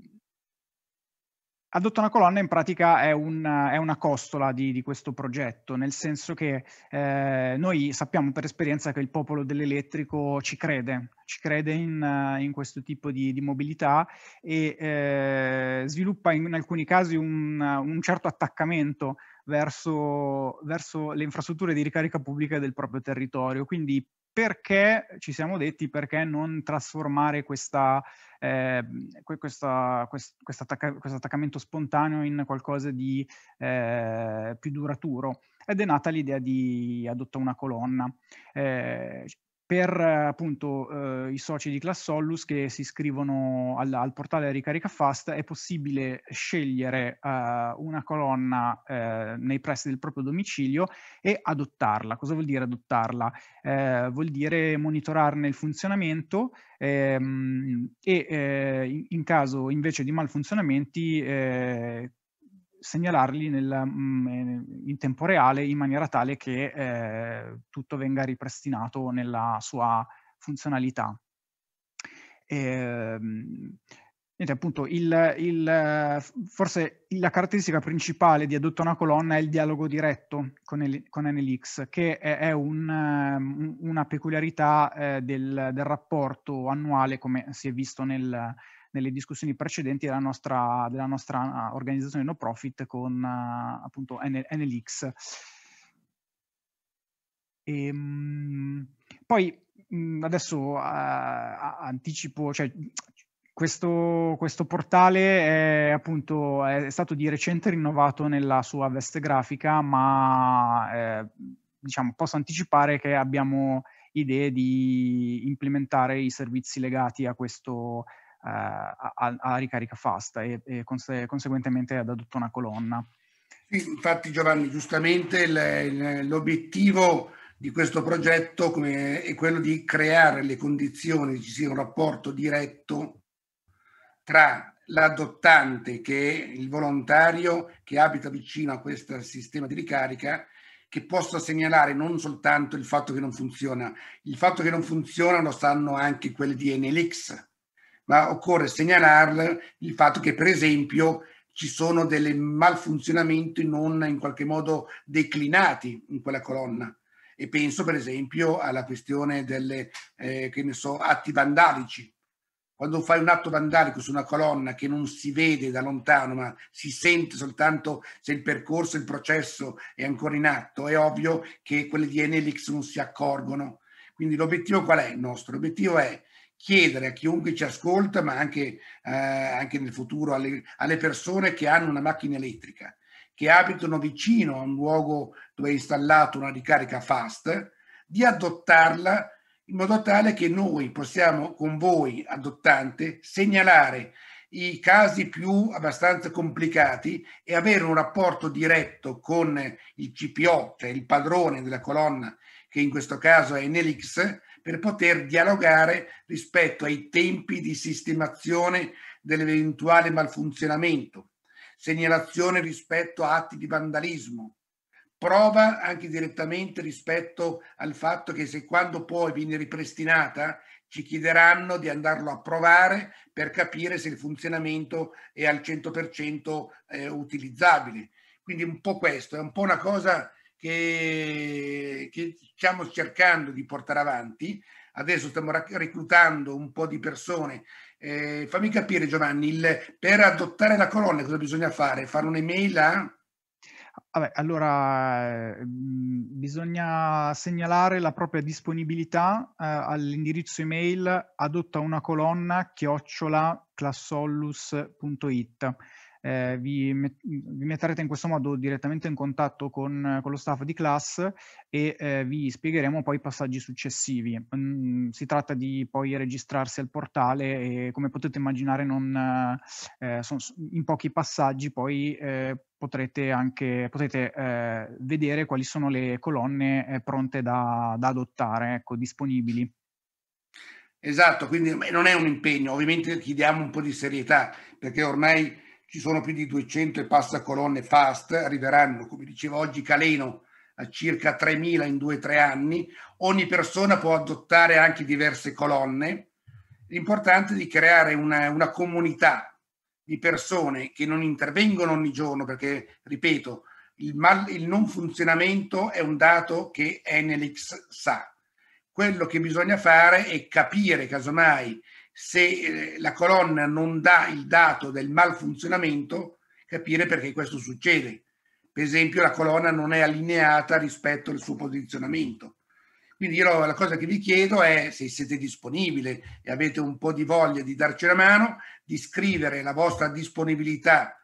Adotta una colonna in pratica è, un, è una costola di, di questo progetto, nel senso che eh, noi sappiamo per esperienza che il popolo dell'elettrico ci crede, ci crede in, in questo tipo di, di mobilità e eh, sviluppa in, in alcuni casi un, un certo attaccamento verso, verso le infrastrutture di ricarica pubblica del proprio territorio. Quindi perché ci siamo detti, perché non trasformare questa, eh, questa, quest, questo attacca, attaccamento spontaneo in qualcosa di eh, più duraturo? Ed è nata l'idea di adottare una colonna. Eh, per appunto eh, i soci di Classolus che si iscrivono al, al portale Ricarica Fast è possibile scegliere eh, una colonna eh, nei pressi del proprio domicilio e adottarla. Cosa vuol dire adottarla? Eh, vuol dire monitorarne il funzionamento ehm, e eh, in, in caso invece di malfunzionamenti eh, segnalarli nel, mh, in tempo reale in maniera tale che eh, tutto venga ripristinato nella sua funzionalità. E, niente, appunto, il, il, forse la caratteristica principale di Adotta una colonna è il dialogo diretto con, il, con N L X, che è, è un, una peculiarità eh, del, del rapporto annuale, come si è visto nel, nelle discussioni precedenti della nostra, della nostra organizzazione no profit con uh, appunto N L X. E, mh, poi mh, adesso uh, anticipo, cioè questo, questo portale è appunto è stato di recente rinnovato nella sua veste grafica, ma eh, diciamo posso anticipare che abbiamo idee di implementare i servizi legati a questo Uh, a, a Ricarica Fast e, e conse conseguentemente ad Adotta una colonna. Sì, infatti Giovanni, giustamente l'obiettivo di questo progetto come, è quello di creare le condizioni che ci sia un rapporto diretto tra l'adottante, che è il volontario che abita vicino a questo sistema di ricarica, che possa segnalare non soltanto il fatto che non funziona, il fatto che non funziona lo sanno anche quelli di N L X, ma occorre segnalarle il fatto che per esempio ci sono dei malfunzionamenti non in qualche modo declinati in quella colonna, e penso per esempio alla questione delle eh, che ne so, atti vandalici. Quando fai un atto vandalico su una colonna che non si vede da lontano ma si sente soltanto se il percorso, il processo è ancora in atto, è ovvio che quelle di N L X non si accorgono. Quindi l'obiettivo qual è il nostro? L'obiettivo è chiedere a chiunque ci ascolta, ma anche, eh, anche nel futuro alle, alle persone che hanno una macchina elettrica, che abitano vicino a un luogo dove è installato una ricarica fast, di adottarla in modo tale che noi possiamo con voi, adottante, segnalare i casi più abbastanza complicati e avere un rapporto diretto con il C P O, cioè il padrone della colonna, che in questo caso è Enelix, per poter dialogare rispetto ai tempi di sistemazione dell'eventuale malfunzionamento, segnalazione rispetto a atti di vandalismo, prova anche direttamente rispetto al fatto che se quando poi viene ripristinata ci chiederanno di andarlo a provare per capire se il funzionamento è al cento per cento eh, utilizzabile. Quindi un po' questo, è un po' una cosa che, che stiamo cercando di portare avanti. Adesso stiamo reclutando un po' di persone. Eh, fammi capire, Giovanni, il, per adottare la colonna cosa bisogna fare? Fare un'email a... Vabbè, allora eh, bisogna segnalare la propria disponibilità eh, all'indirizzo email adotta una colonna chiocciola classollus punto it. Eh, vi, met vi metterete in questo modo direttamente in contatto con, con lo staff di Class e eh, vi spiegheremo poi i passaggi successivi. Mm, si tratta di poi registrarsi al portale e, come potete immaginare, non, eh, son, in pochi passaggi poi eh, potrete anche potete, eh, vedere quali sono le colonne eh, pronte da, da adottare, ecco, disponibili. Esatto, quindi non è un impegno, ovviamente chiediamo un po' di serietà, perché ormai ci sono più di duecento e passa colonne fast, arriveranno, come diceva oggi Caleno, a circa tremila in due o tre anni. Ogni persona può adottare anche diverse colonne. L'importante è di creare una, una comunità di persone che non intervengono ogni giorno, perché, ripeto, il, mal, il non funzionamento è un dato che Enelix sa. Quello che bisogna fare è capire, casomai, se la colonna non dà il dato del malfunzionamento, capire perché questo succede. Per esempio, la colonna non è allineata rispetto al suo posizionamento. Quindi io la cosa che vi chiedo è, se siete disponibili e avete un po' di voglia di darci una mano, di scrivere la vostra disponibilità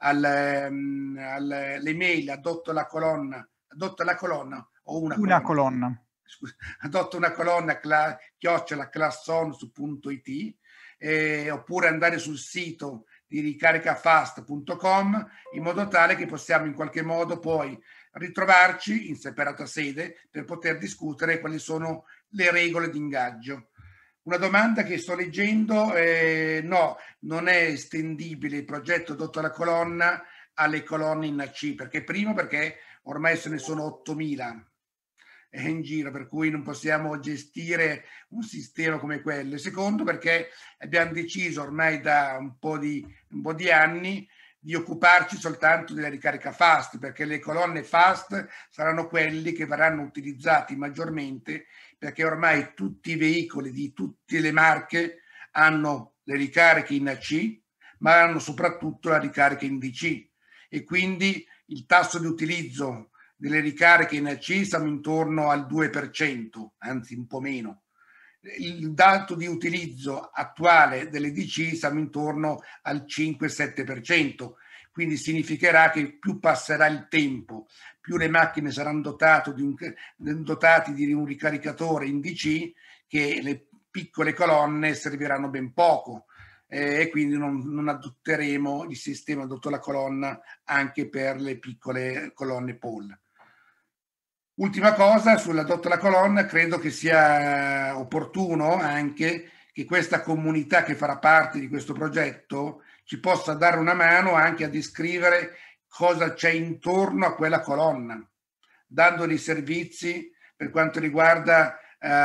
all'email adotto la colonna, adotto la colonna o una, una colonna. colonna. Scusa, adotto una colonna chiocciola classons punto it eh, oppure andare sul sito di ricaricafast punto com in modo tale che possiamo in qualche modo poi ritrovarci in separata sede per poter discutere quali sono le regole di ingaggio. Una domanda che sto leggendo, eh, no, non è estendibile il progetto adotto la colonna alle colonne in A C, perché primo perché ormai se ne sono ottomila in giro, per cui non possiamo gestire un sistema come quello. Secondo, perché abbiamo deciso ormai da un po' di, un po' di anni di occuparci soltanto della ricarica fast, perché le colonne fast saranno quelli che verranno utilizzati maggiormente, perché ormai tutti i veicoli di tutte le marche hanno le ricariche in A C, ma hanno soprattutto la ricarica in D C, e quindi il tasso di utilizzo delle ricariche in A C siamo intorno al due per cento, anzi un po' meno. Il dato di utilizzo attuale delle D C siamo intorno al cinque sette per cento, quindi significherà che più passerà il tempo, più le macchine saranno dotate di un, dotati di un ricaricatore in D C, che le piccole colonne serviranno ben poco eh, e quindi non, non adotteremo il sistema adotto la colonna anche per le piccole colonne P O L. Ultima cosa sull'adotto la colonna, credo che sia opportuno anche che questa comunità che farà parte di questo progetto ci possa dare una mano anche a descrivere cosa c'è intorno a quella colonna, dando dei servizi per quanto riguarda,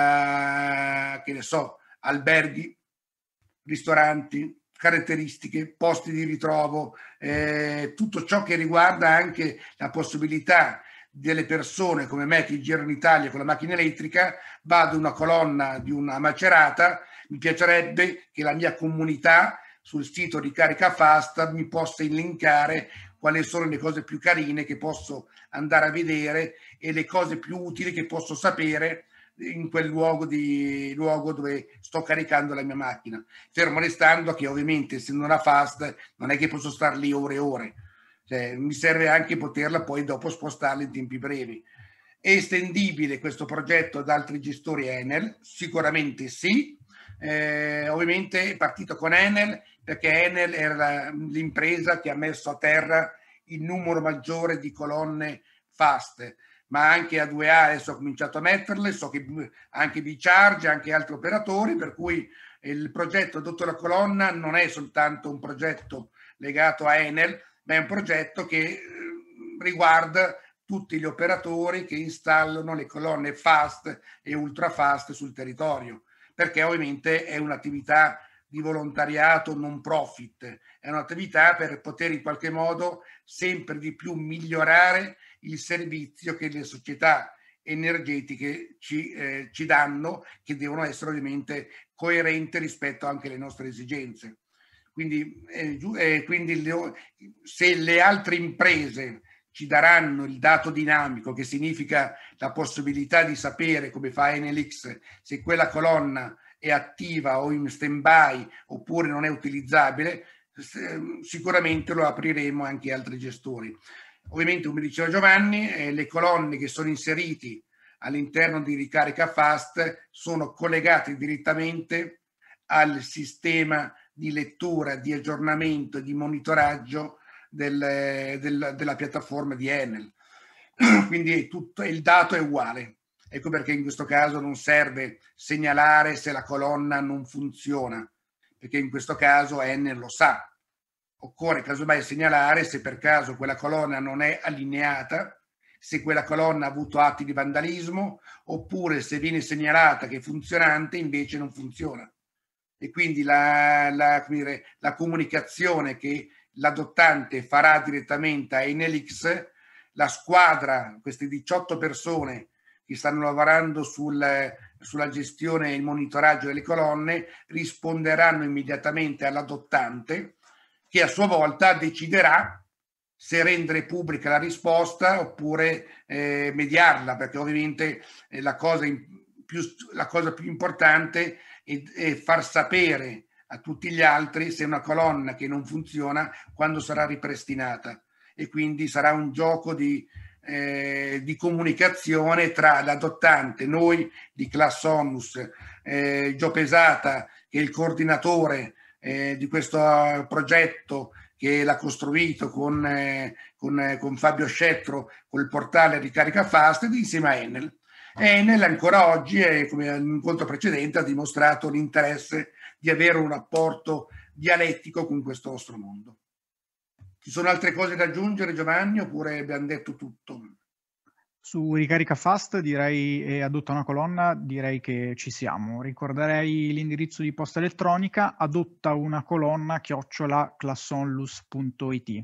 eh, che ne so, alberghi, ristoranti, caratteristiche, posti di ritrovo, eh, tutto ciò che riguarda anche la possibilità delle persone come me che girano in Italia con la macchina elettrica, vado una colonna di una Macerata, mi piacerebbe che la mia comunità sul sito di Carica Fast mi possa elencare quali sono le cose più carine che posso andare a vedere e le cose più utili che posso sapere in quel luogo, di, luogo dove sto caricando la mia macchina, fermo restando che ovviamente essendo una fast non è che posso star lì ore e ore. Cioè, mi serve anche poterla poi dopo spostarla in tempi brevi. È estendibile questo progetto ad altri gestori Enel? Sicuramente sì. Eh, ovviamente è partito con Enel perché Enel era l'impresa che ha messo a terra il numero maggiore di colonne fast, ma anche A due A adesso ho cominciato a metterle, so che anche B-Charge, anche altri operatori, per cui il progetto Dottora Colonna non è soltanto un progetto legato a Enel, ma è un progetto che riguarda tutti gli operatori che installano le colonne fast e ultra fast sul territorio, perché ovviamente è un'attività di volontariato non profit, è un'attività per poter in qualche modo sempre di più migliorare il servizio che le società energetiche ci, eh, ci danno, che devono essere ovviamente coerenti rispetto anche alle nostre esigenze. Quindi, eh, eh, quindi le, se le altre imprese ci daranno il dato dinamico, che significa la possibilità di sapere, come fa Enelix, se quella colonna è attiva o in stand-by oppure non è utilizzabile, sicuramente lo apriremo anche a altri gestori. Ovviamente, come diceva Giovanni, eh, le colonne che sono inseriti all'interno di ricarica fast sono collegate direttamente al sistema di lettura, di aggiornamento e di monitoraggio del, del, della piattaforma di Enel. Quindi tutto, il dato è uguale. Ecco perché in questo caso non serve segnalare se la colonna non funziona, perché in questo caso Enel lo sa. Occorre casomai segnalare se per caso quella colonna non è allineata, se quella colonna ha avuto atti di vandalismo, oppure se viene segnalata che è funzionante invece non funziona. E quindi la, la, come dire, la comunicazione che l'adottante farà direttamente a Enelix, la squadra, queste diciotto persone che stanno lavorando sul, sulla gestione e il monitoraggio delle colonne, risponderanno immediatamente all'adottante, che a sua volta deciderà se rendere pubblica la risposta oppure eh, mediarla, perché ovviamente eh, la, cosa in, più, la cosa più importante è, è far sapere a tutti gli altri se una colonna che non funziona quando sarà ripristinata, e quindi sarà un gioco di, eh, di comunicazione tra l'adottante, noi di Class Onus, eh, Gio Pesata che è il coordinatore Eh, di questo progetto che l'ha costruito con, eh, con, eh, con Fabio Scettro, col portale Ricarica Fast, insieme a Enel. Enel ancora oggi, eh, come all'incontro precedente, ha dimostrato l'interesse di avere un rapporto dialettico con questo nostro mondo. Ci sono altre cose da aggiungere, Giovanni, oppure abbiamo detto tutto? Su Ricarica Fast direi e adotta una colonna, direi che ci siamo. Ricorderei l'indirizzo di posta elettronica adotta una colonna chiocciola classonlus punto it.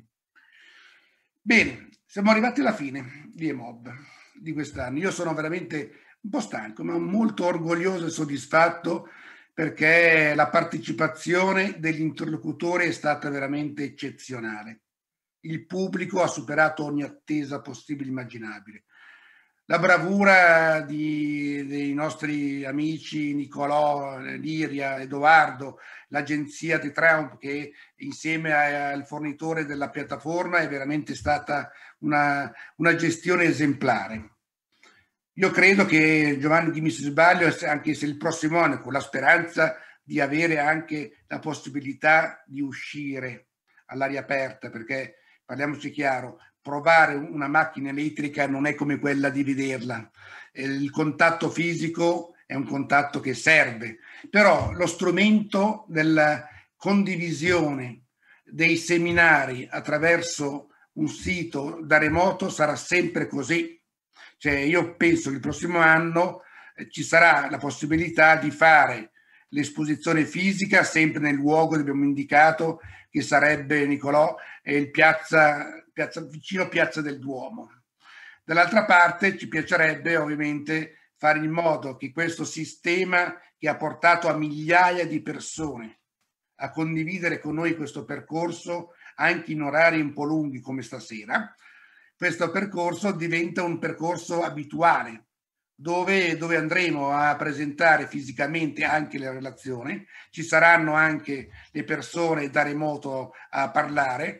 Bene, siamo arrivati alla fine di EMOB di quest'anno. Io sono veramente un po' stanco, ma molto orgoglioso e soddisfatto perché la partecipazione degli interlocutori è stata veramente eccezionale. Il pubblico ha superato ogni attesa possibile e immaginabile. La bravura di, dei nostri amici Nicolò, Liria, Edoardo, l'agenzia di Trump che insieme al fornitore della piattaforma è veramente stata una, una gestione esemplare. Io credo che, Giovanni, dimmi se sbaglio, anche se il prossimo anno, con la speranza di avere anche la possibilità di uscire all'aria aperta, perché parliamoci chiaro, provare una macchina elettrica non è come quella di vederla. Il contatto fisico è un contatto che serve, però lo strumento della condivisione dei seminari attraverso un sito da remoto sarà sempre così. Cioè, io penso che il prossimo anno ci sarà la possibilità di fare l'esposizione fisica sempre nel luogo che abbiamo indicato, che sarebbe, Nicolò, il piazza, piazza vicino Piazza del Duomo. Dall'altra parte ci piacerebbe ovviamente fare in modo che questo sistema che ha portato a migliaia di persone a condividere con noi questo percorso anche in orari un po' lunghi come stasera, questo percorso diventa un percorso abituale, Dove, dove andremo a presentare fisicamente anche la relazione, ci saranno anche le persone da remoto a parlare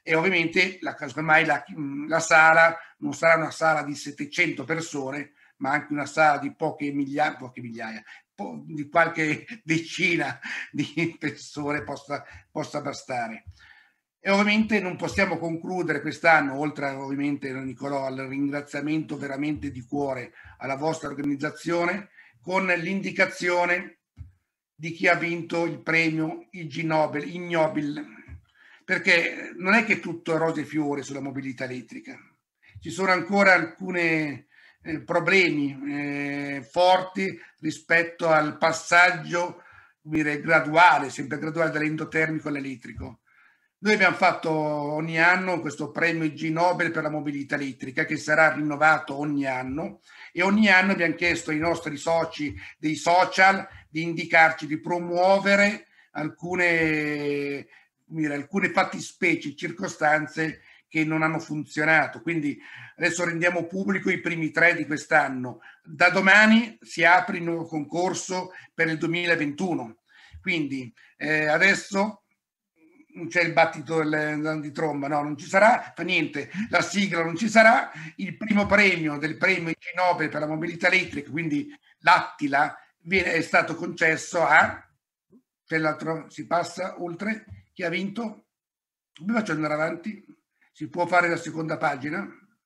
e ovviamente la, ormai la, la sala non sarà una sala di settecento persone, ma anche una sala di poche migliaia, poche migliaia, po- di qualche decina di persone possa, possa bastare. E ovviamente non possiamo concludere quest'anno, oltre ovviamente, Nicolò, al ringraziamento veramente di cuore alla vostra organizzazione, con l'indicazione di chi ha vinto il premio Ig Nobel, Ig Nobel, perché non è che tutto è rose e fiori sulla mobilità elettrica, ci sono ancora alcuni eh, problemi eh, forti rispetto al passaggio dire, graduale, sempre graduale dall'endotermico all'elettrico. Noi abbiamo fatto ogni anno questo premio Ig Nobel per la mobilità elettrica che sarà rinnovato ogni anno e ogni anno abbiamo chiesto ai nostri soci dei social di indicarci, di promuovere alcune, dire, alcune fattispecie, circostanze che non hanno funzionato. Quindi adesso rendiamo pubblico i primi tre di quest'anno. Da domani si apre il nuovo concorso per il duemilaventuno. Quindi eh, adesso non c'è il battito di tromba, no, non ci sarà, fa niente, la sigla non ci sarà, il primo premio del premio Ig Nobel per la mobilità elettrica, quindi l'Attila, viene, è stato concesso a, c'è l'altro, si passa oltre, chi ha vinto? Come faccio ad andare avanti? Si può fare la seconda pagina?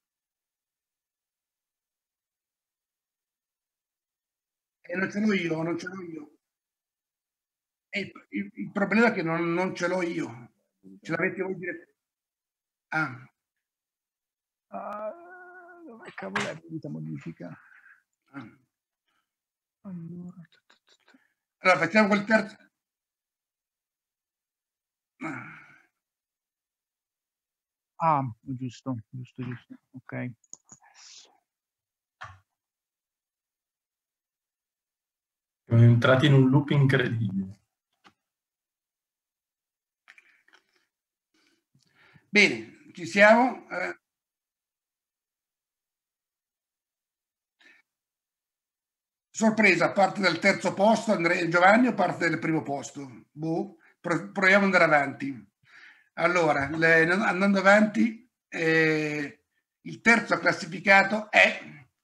E non ce l'ho io, non ce l'ho io. Il, il, il problema è che non, non ce l'ho io, ce l'avete voi direttamente. Ah. Uh, dove cavolo è la modifica? Ah. Allora. allora facciamo quel terzo. Ah, giusto, giusto, giusto, ok. Siamo entrati in un loop incredibile. Bene, ci siamo. Eh. Sorpresa, parte dal terzo posto Andrea Giovanni o parte del primo posto? Boh, proviamo ad andare avanti. Allora, le, andando avanti, eh, il terzo classificato è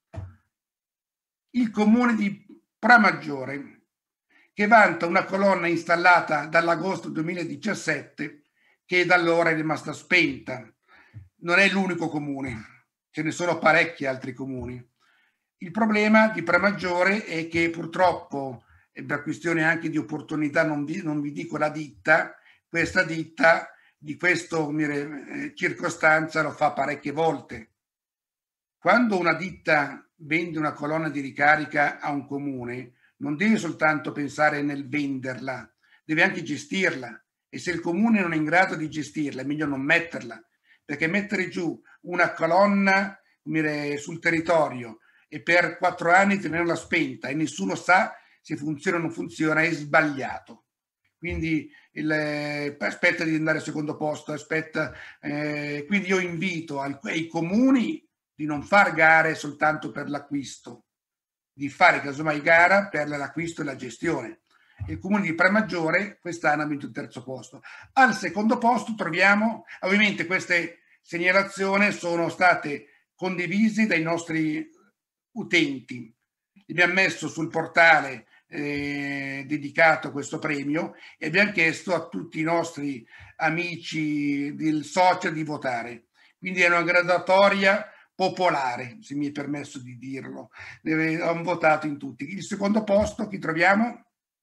il comune di Pramaggiore, che vanta una colonna installata dall'agosto duemiladiciassette che da allora è rimasta spenta. Non è l'unico comune, ce ne sono parecchi altri comuni. Il problema di Pramaggiore è che purtroppo, e per questione anche di opportunità, non vi, non vi dico la ditta, questa ditta di questa eh, circostanza lo fa parecchie volte. Quando una ditta vende una colonna di ricarica a un comune, non deve soltanto pensare nel venderla, deve anche gestirla. E se il comune non è in grado di gestirla, è meglio non metterla, perché mettere giù una colonna dire, sul territorio e per quattro anni tenerla spenta e nessuno sa se funziona o non funziona è sbagliato. Quindi il, eh, aspetta di andare al secondo posto, aspetta. Eh, quindi io invito al, ai comuni di non fare gare soltanto per l'acquisto, di fare casomai gara per l'acquisto e la gestione. Il comune di Pramaggiore quest'anno ha vinto il terzo posto. Al secondo posto troviamo, ovviamente queste segnalazioni sono state condivise dai nostri utenti. Li abbiamo messo sul portale eh, dedicato a questo premio e abbiamo chiesto a tutti i nostri amici del social di votare. Quindi è una graduatoria popolare, se mi è permesso di dirlo. Hanno votato in tutti. Il secondo posto, chi troviamo?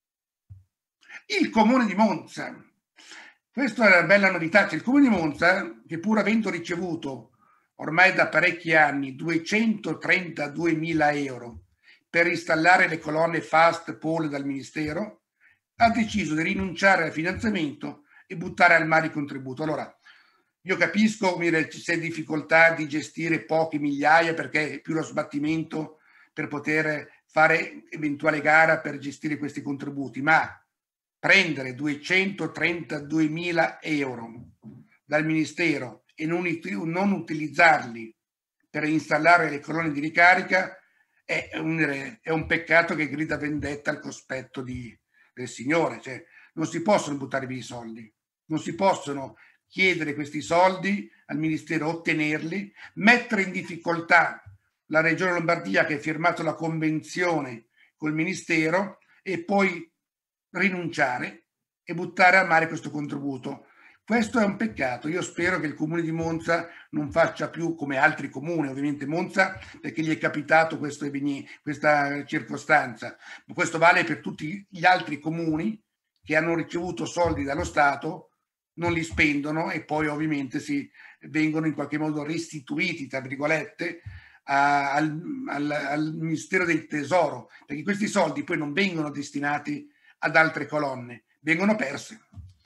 Il comune di Monza. Questa è una bella novità. C'è il comune di Monza, che pur avendo ricevuto ormai da parecchi anni duecentotrentaduemila euro per installare le colonne fast pole dal Ministero, ha deciso di rinunciare al finanziamento e buttare al mare il contributo. Allora, io capisco che ci sia difficoltà di gestire poche migliaia perché è più lo sbattimento per poter fare eventuale gara per gestire questi contributi, ma prendere duecentotrentaduemila euro dal Ministero e non, non utilizzarli per installare le colonne di ricarica è un, è un peccato che grida vendetta al cospetto di, del Signore. Cioè, non si possono buttare via i soldi, non si possono chiedere questi soldi al Ministero, ottenerli, mettere in difficoltà la Regione Lombardia che ha firmato la convenzione col Ministero e poi rinunciare e buttare a mare questo contributo. Questo è un peccato. Io spero che il Comune di Monza non faccia più come altri comuni, ovviamente Monza perché gli è capitato questo, questa circostanza, ma questo vale per tutti gli altri comuni che hanno ricevuto soldi dallo Stato, non li spendono e poi ovviamente si vengono in qualche modo restituiti, tra virgolette, a, al, al, al Ministero del Tesoro, perché questi soldi poi non vengono destinati ad altre colonne, vengono persi.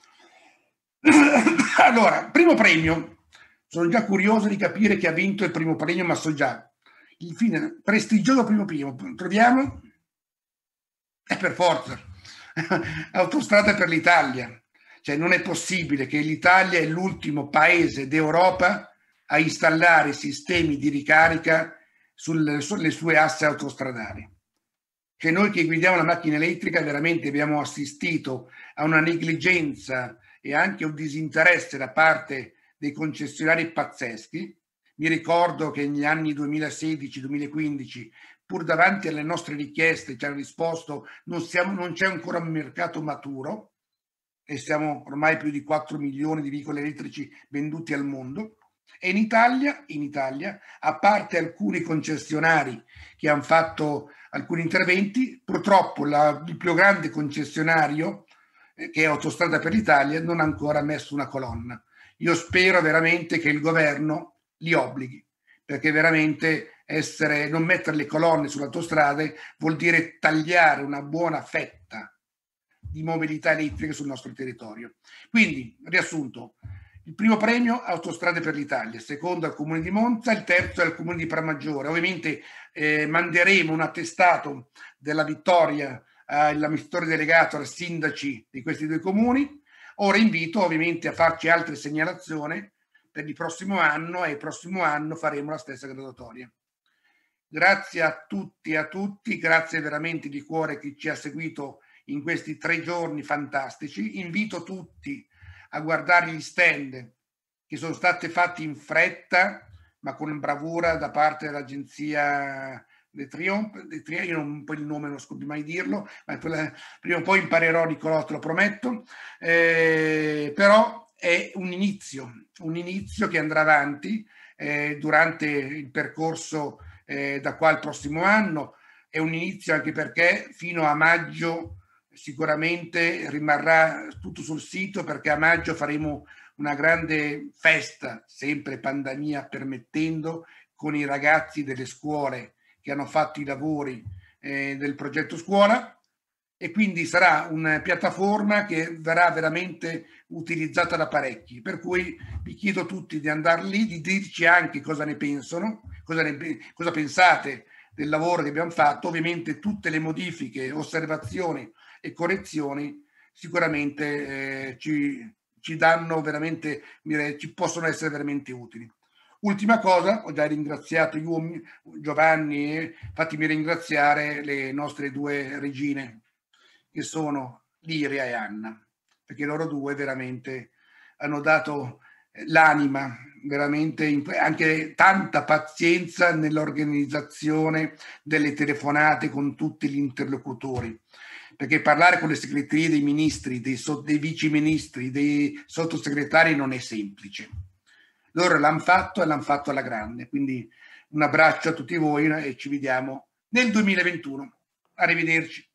Allora, primo premio, sono già curioso di capire chi ha vinto il primo premio, ma so già, il fine, prestigioso primo premio, troviamo, è per forza, Autostrade per l'Italia. Cioè non è possibile che l'Italia è l'ultimo paese d'Europa a installare sistemi di ricarica sulle, sulle sue asse autostradali. Cioè noi che guidiamo la macchina elettrica veramente abbiamo assistito a una negligenza e anche un disinteresse da parte dei concessionari pazzeschi. Mi ricordo che negli anni duemilasedici duemilaquindici, pur davanti alle nostre richieste, ci hanno risposto non, siamo, non c'è ancora un mercato maturo e siamo ormai più di quattro milioni di veicoli elettrici venduti al mondo. E in Italia, in Italia, a parte alcuni concessionari che hanno fatto alcuni interventi, purtroppo la, il più grande concessionario, eh, che è Autostrada per l'Italia, non ha ancora messo una colonna. Io spero veramente che il governo li obblighi, perché veramente essere, non mettere le colonne sulle autostrade vuol dire tagliare una buona fetta di mobilità elettrica sul nostro territorio. Quindi, riassunto, il primo premio Autostrade per l'Italia, il secondo al Comune di Monza, il terzo al Comune di Pramaggiore. Ovviamente eh, manderemo un attestato della vittoria all'amministratore delegato, ai sindaci di questi due comuni. Ora invito ovviamente a farci altre segnalazioni per il prossimo anno e il prossimo anno faremo la stessa graduatoria. Grazie a tutti e a tutti, grazie veramente di cuore a chi ci ha seguito in questi tre giorni fantastici. Invito tutti a guardare gli stand che sono stati fatti in fretta ma con bravura da parte dell'agenzia De Triomphe, De Tri- io non poi il nome non scopro mai dirlo, ma quella, prima o poi imparerò, Nicolò, te lo prometto, eh, però è un inizio, un inizio che andrà avanti eh, durante il percorso eh, da qua al prossimo anno. È un inizio anche perché fino a maggio sicuramente rimarrà tutto sul sito, perché a maggio faremo una grande festa, sempre pandemia permettendo, con i ragazzi delle scuole che hanno fatto i lavori eh, del progetto scuola, e quindi sarà una piattaforma che verrà veramente utilizzata da parecchi, per cui vi chiedo tutti di andare lì, di dirci anche cosa ne pensano, cosa, ne, cosa pensate del lavoro che abbiamo fatto. Ovviamente tutte le modifiche, osservazioni e correzioni sicuramente eh, ci, ci danno veramente, ci possono essere veramente utili. Ultima cosa, ho già ringraziato io, Giovanni, e fatemi ringraziare le nostre due regine, che sono Liria e Anna, perché loro due veramente hanno dato l'anima, veramente anche tanta pazienza nell'organizzazione delle telefonate con tutti gli interlocutori, perché parlare con le segreterie dei ministri, dei, dei viceministri, dei sottosegretari non è semplice. Loro l'hanno fatto e l'hanno fatto alla grande, quindi un abbraccio a tutti voi e ci vediamo nel duemilaventuno. Arrivederci.